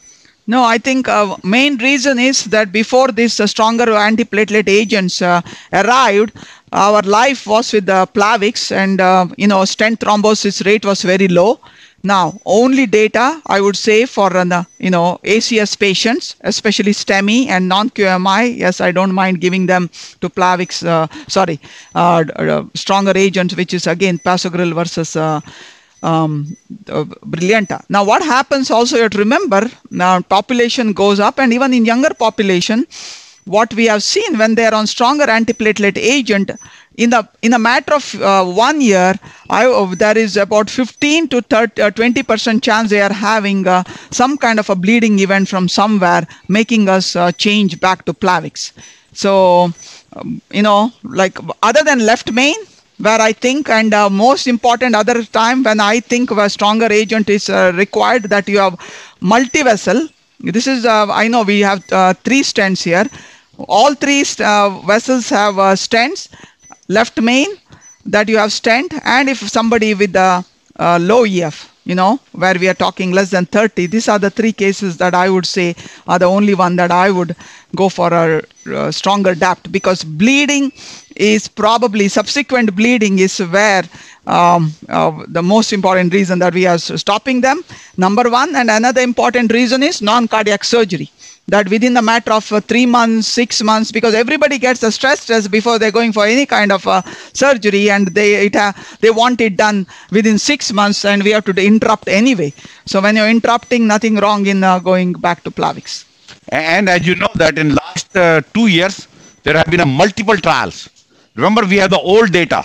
No, I think uh, main reason is that before this uh, stronger antiplatelet agents uh, arrived, our life was with the Plavix, and uh, you know, stent thrombosis rate was very low. Now, only data I would say for uh, you know, A C S patients, especially STEMI and non-Q M I. Yes, I don't mind giving them to Plavix. Uh, sorry, uh, uh, stronger agent, which is again Prasugrel versus Uh, um, uh, Brilinta. Now, what happens also, you have to remember, now population goes up, and even in younger population, what we have seen when they are on stronger antiplatelet agent, in the in a matter of uh, one year, I, uh, there is about fifteen to thirty, uh, twenty percent chance they are having uh, some kind of a bleeding event from somewhere, making us uh, change back to Plavix. So, um, you know, like other than left main, where I think, and uh, most important other time when I think a stronger agent is uh, required, that you have multi-vessel. This is, uh, I know we have uh, three stents here. All three uh, vessels have uh, stents, left main, that you have stent, and if somebody with the uh, low E F, you know, where we are talking less than thirty, these are the three cases that I would say are the only one that I would go for a, a stronger D A P T, because bleeding is probably, subsequent bleeding is where um, uh, the most important reason that we are stopping them, number one. And another important reason is non-cardiac surgery, that within the matter of uh, three months, six months, because everybody gets a stress test before they're going for any kind of uh, surgery, and they it, uh, they want it done within six months, and we have to interrupt anyway. So when you're interrupting, nothing wrong in uh, going back to Plavix. And as you know that in last uh, two years, there have been a multiple trials. Remember, we have the old data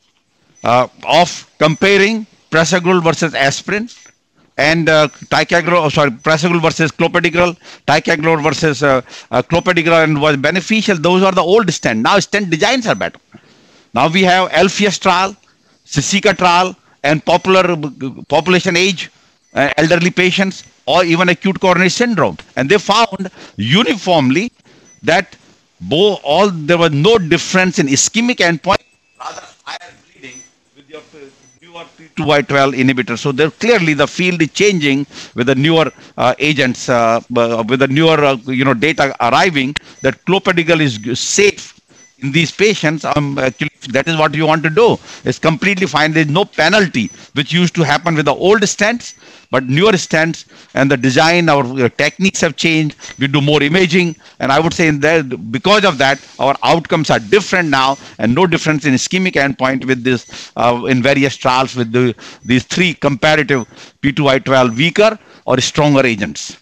uh, of comparing Prasugrel versus aspirin, and uh, ticagrelor, oh, sorry, Prasugrel versus clopidogrel, ticagrelor versus uh, uh, clopidogrel, and was beneficial. Those are the old stent. Now stent designs are better. Now we have Alpheus trial, Sisika trial, and popular population age, uh, elderly patients, or even acute coronary syndrome, and they found uniformly that both all there was no difference in ischemic endpoint, rather higher bleeding with your newer P two Y twelve inhibitor. So there clearly the field is changing with the newer uh, agents, uh, with the newer uh, you know data arriving, that clopidogrel is safe in these patients. Um, actually, that is what you want to do. It's completely fine. There is no penalty, which used to happen with the old stents, but newer stents and the design, our uh, techniques have changed. We do more imaging, and I would say in there, because of that, our outcomes are different now, and no difference in ischemic endpoint with this uh, in various trials with the, these three comparative P two Y twelve weaker or stronger agents.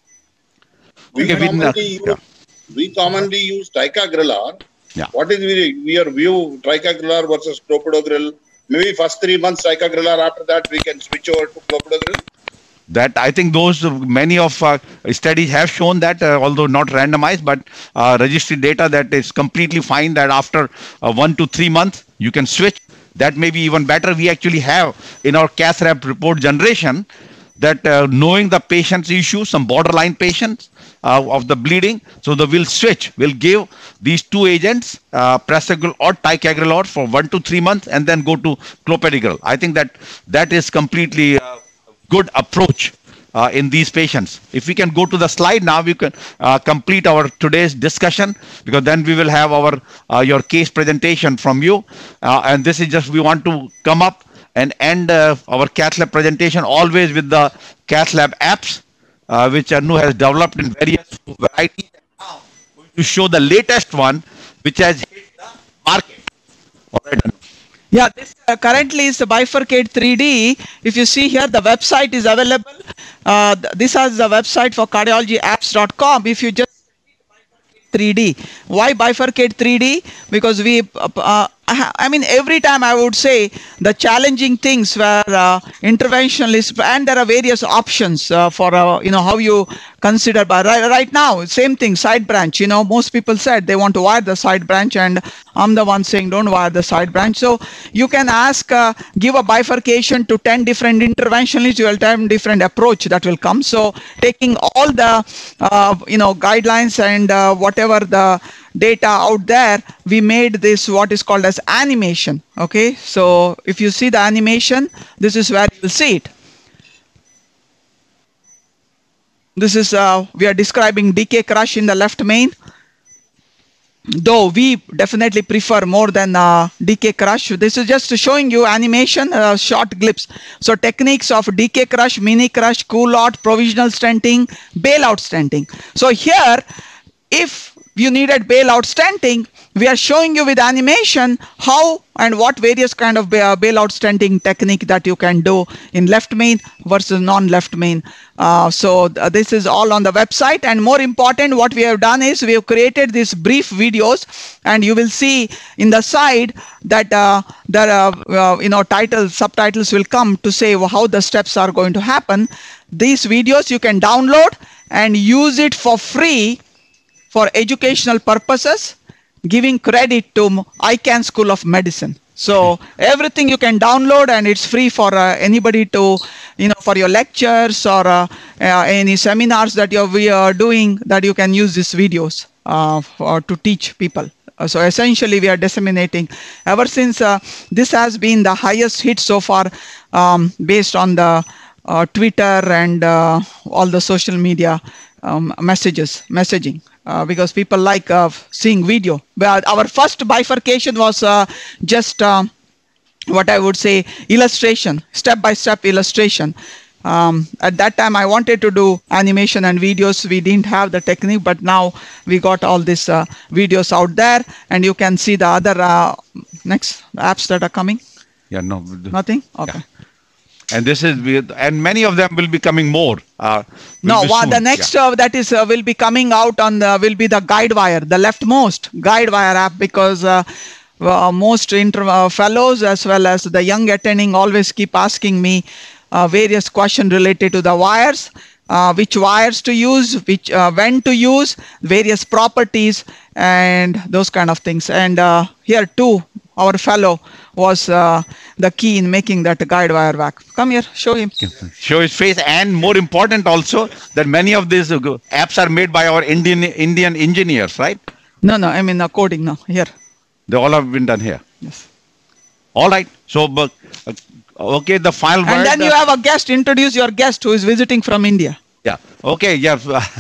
We, Okay, commonly, we, use, yeah. we commonly use ticagrelor. Yeah. What is we, your view, ticagrelor versus clopidogrel? Maybe first three months ticagrelor, after that we can switch over to clopidogrel? That I think those many of uh, studies have shown that, uh, although not randomized, but uh, registry data, that is completely fine, that after uh, one to three months you can switch. That may be even better. We actually have in our C A S R E P report generation that uh, knowing the patient's issue, some borderline patients uh, of the bleeding, so the will switch, will give these two agents, uh, Prasugrel or ticagrelor, for one to three months, and then go to clopidogrel. I think that that is completely uh, good approach uh, in these patients. If we can go to the slide now, we can uh, complete our today's discussion, because then we will have our uh, your case presentation from you. Uh, and this is just, we want to come up and end uh, our cath lab presentation always with the cath lab apps, uh, which Anu has developed in various varieties. And now going to show the latest one, which has hit the market. All right, Anu. Yeah, this uh, currently is the Bifurcate three D. If you see here, the website is available. Uh, th this is the website for cardiology apps dot com. If you just three D. Why Bifurcate three D? Because we, uh, uh, I mean, every time I would say the challenging things where uh, interventionalists, and there are various options uh, for, uh, you know, how you consider, but right, right now, same thing, side branch, you know, most people said they want to wire the side branch, and I'm the one saying don't wire the side branch. So you can ask, uh, give a bifurcation to ten different interventionalists, you will have different approach that will come. So taking all the, uh, you know, guidelines and uh, whatever the data out there, we made this what is called as animation. Okay, so if you see the animation, this is where you will see it. This is, uh, we are describing decay crush in the left main. Though we definitely prefer more than uh, decay crush. This is just showing you animation, uh, short glimpse. So techniques of decay crush, mini crush, cool out, provisional stenting, bailout stenting. So here, if you needed bailout stenting, we are showing you with animation how and what various kind of bailout stenting technique that you can do in left main versus non-left main. Uh, so th this is all on the website, and more important, what we have done is we have created these brief videos, and you will see in the side that uh, there are uh, you know titles, subtitles will come to say how the steps are going to happen. These videos you can download and use it for free for educational purposes, giving credit to I CAN School of Medicine. So everything you can download, and it's free for uh, anybody to, you know, for your lectures or uh, uh, any seminars that you're, we are doing, that you can use these videos uh, for, to teach people. Uh, so essentially we are disseminating. Ever since uh, this has been the highest hit so far um, based on the uh, Twitter and uh, all the social media um, messages, messaging. Uh, because people like uh, seeing video. But our first bifurcation was uh, just uh, what I would say illustration, step-by-step illustration. Um, at that time, I wanted to do animation and videos. We didn't have the technique, but now we got all these uh, videos out there, and you can see the other uh, next apps that are coming. Yeah, no. Nothing? Okay. Yeah. And this is, and many of them will be coming more. Uh, no, well, the next yeah. uh, that is uh, will be coming out on the, will be the GuideWire, the leftmost GuideWire app, because uh, uh, most inter uh, fellows as well as the young attending always keep asking me uh, various questions related to the wires, uh, which wires to use, which uh, when to use, various properties, and those kind of things. And uh, here too, our fellow was uh, the key in making that GuideWire back. Come here, show him. Show his face, and more important also that many of these apps are made by our Indian Indian engineers, right? No, no, I mean uh, coding now. Here. They all have been done here. Yes. All right. So, uh, okay, the final and word. And then you have a guest. Introduce your guest who is visiting from India. Yeah. Okay. Yeah.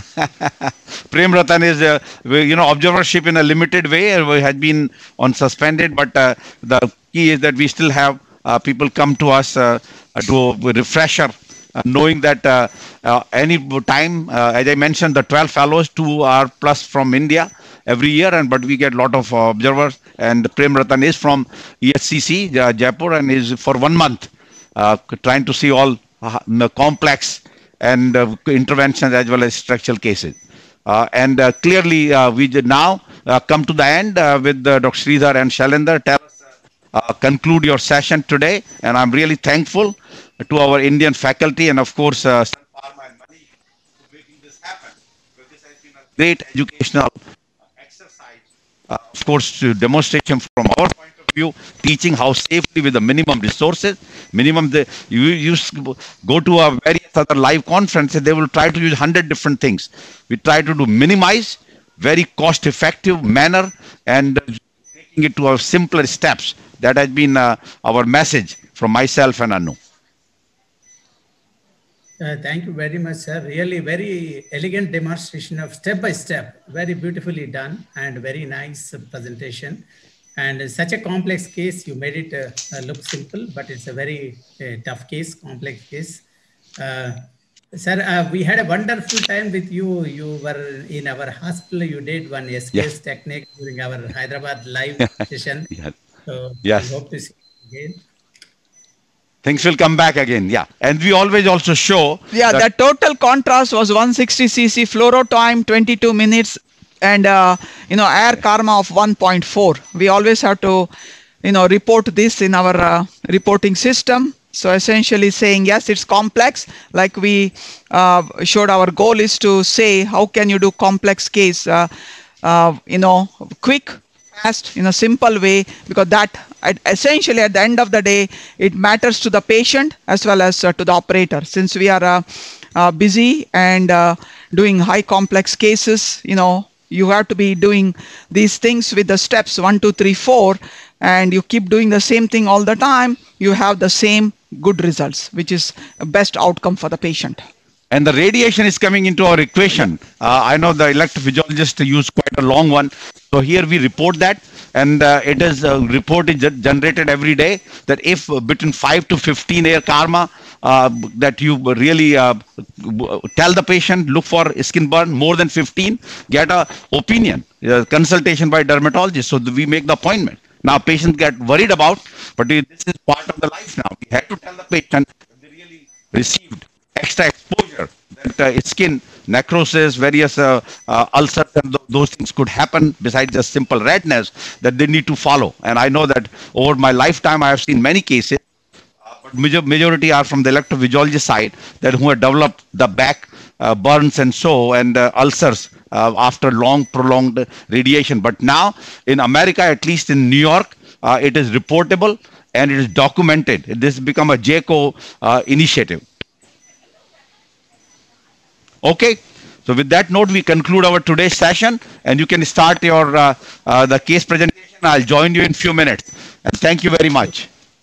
Prem Ratan is, uh, you know, observership in a limited way. Uh, has been on suspended, but uh, the key is that we still have uh, people come to us uh, to a refresher, uh, knowing that uh, uh, any time, uh, as I mentioned, the twelve fellows, two are plus from India every year, and but we get a lot of uh, observers. And Prem Ratan is from E S C C, uh, Jaipur, and is for one month uh, trying to see all uh, the complex and uh, interventions as well as structural cases. Uh, and uh, clearly, uh, we did now uh, come to the end uh, with uh, Doctor Sridhar and Shailendra. Tell us, uh, conclude your session today. And I'm really thankful to our Indian faculty and, of course, uh, Pharma and Mani for making this happen. Because this has been a great educational exercise. Uh, of course, demonstration from our point of view, teaching how safely with the minimum resources, minimum the you use go to a various other live conferences, they will try to use one hundred different things. We try to do minimize, very cost effective manner, and uh, taking it to our simpler steps. That has been uh, our message from myself and Anu. Uh, thank you very much, sir. Really very elegant demonstration of step by step, very beautifully done, and very nice uh, presentation. And uh, such a complex case, you made it uh, uh, look simple, but it's a very uh, tough case, complex case. Uh, sir, uh, we had a wonderful time with you. You were in our hospital. You did one S P S yes. technique during our Hyderabad live session. Yes. So yes. we hope to see you again. Things will come back again, yeah. And we always also show... Yeah, that the total contrast was one sixty C C, fluoro time twenty-two minutes, and, uh, you know, air karma of one point four. We always have to, you know, report this in our uh, reporting system. So essentially saying, yes, it's complex. Like we uh, showed, our goal is to say, how can you do complex case, uh, uh, you know, quick, fast, in a simple way, because that essentially at the end of the day, it matters to the patient as well as uh, to the operator. Since we are uh, uh, busy and uh, doing high complex cases, you know, you have to be doing these things with the steps one, two, three, four, and you keep doing the same thing all the time, you have the same good results, which is the best outcome for the patient. and the radiation is coming into our equation. Uh, I know the electrophysiologist use quite a long one. So here we report that, and uh, it is uh, reported generated every day that if uh, between five to fifteen air karma, uh, that you really uh, tell the patient, look for skin burn, more than fifteen, get a opinion, uh, consultation by dermatologist. So we make the appointment. Now patients get worried about, but this is part of the life now. We had to tell the patient that they really received extra exposure, that uh, skin necrosis, various uh, uh, ulcers, and th those things could happen besides just simple redness that they need to follow. And I know that over my lifetime, I have seen many cases, uh, but major, majority are from the electrophysiology side that who have developed the back uh, burns and so, and uh, ulcers uh, after long prolonged radiation. But now in America, at least in New York, uh, it is reportable and it is documented. This has become a J C O uh, initiative. Okay, so with that note, we conclude our today's session, and you can start your uh, uh, the case presentation. I'll join you in few minutes. And thank you very much.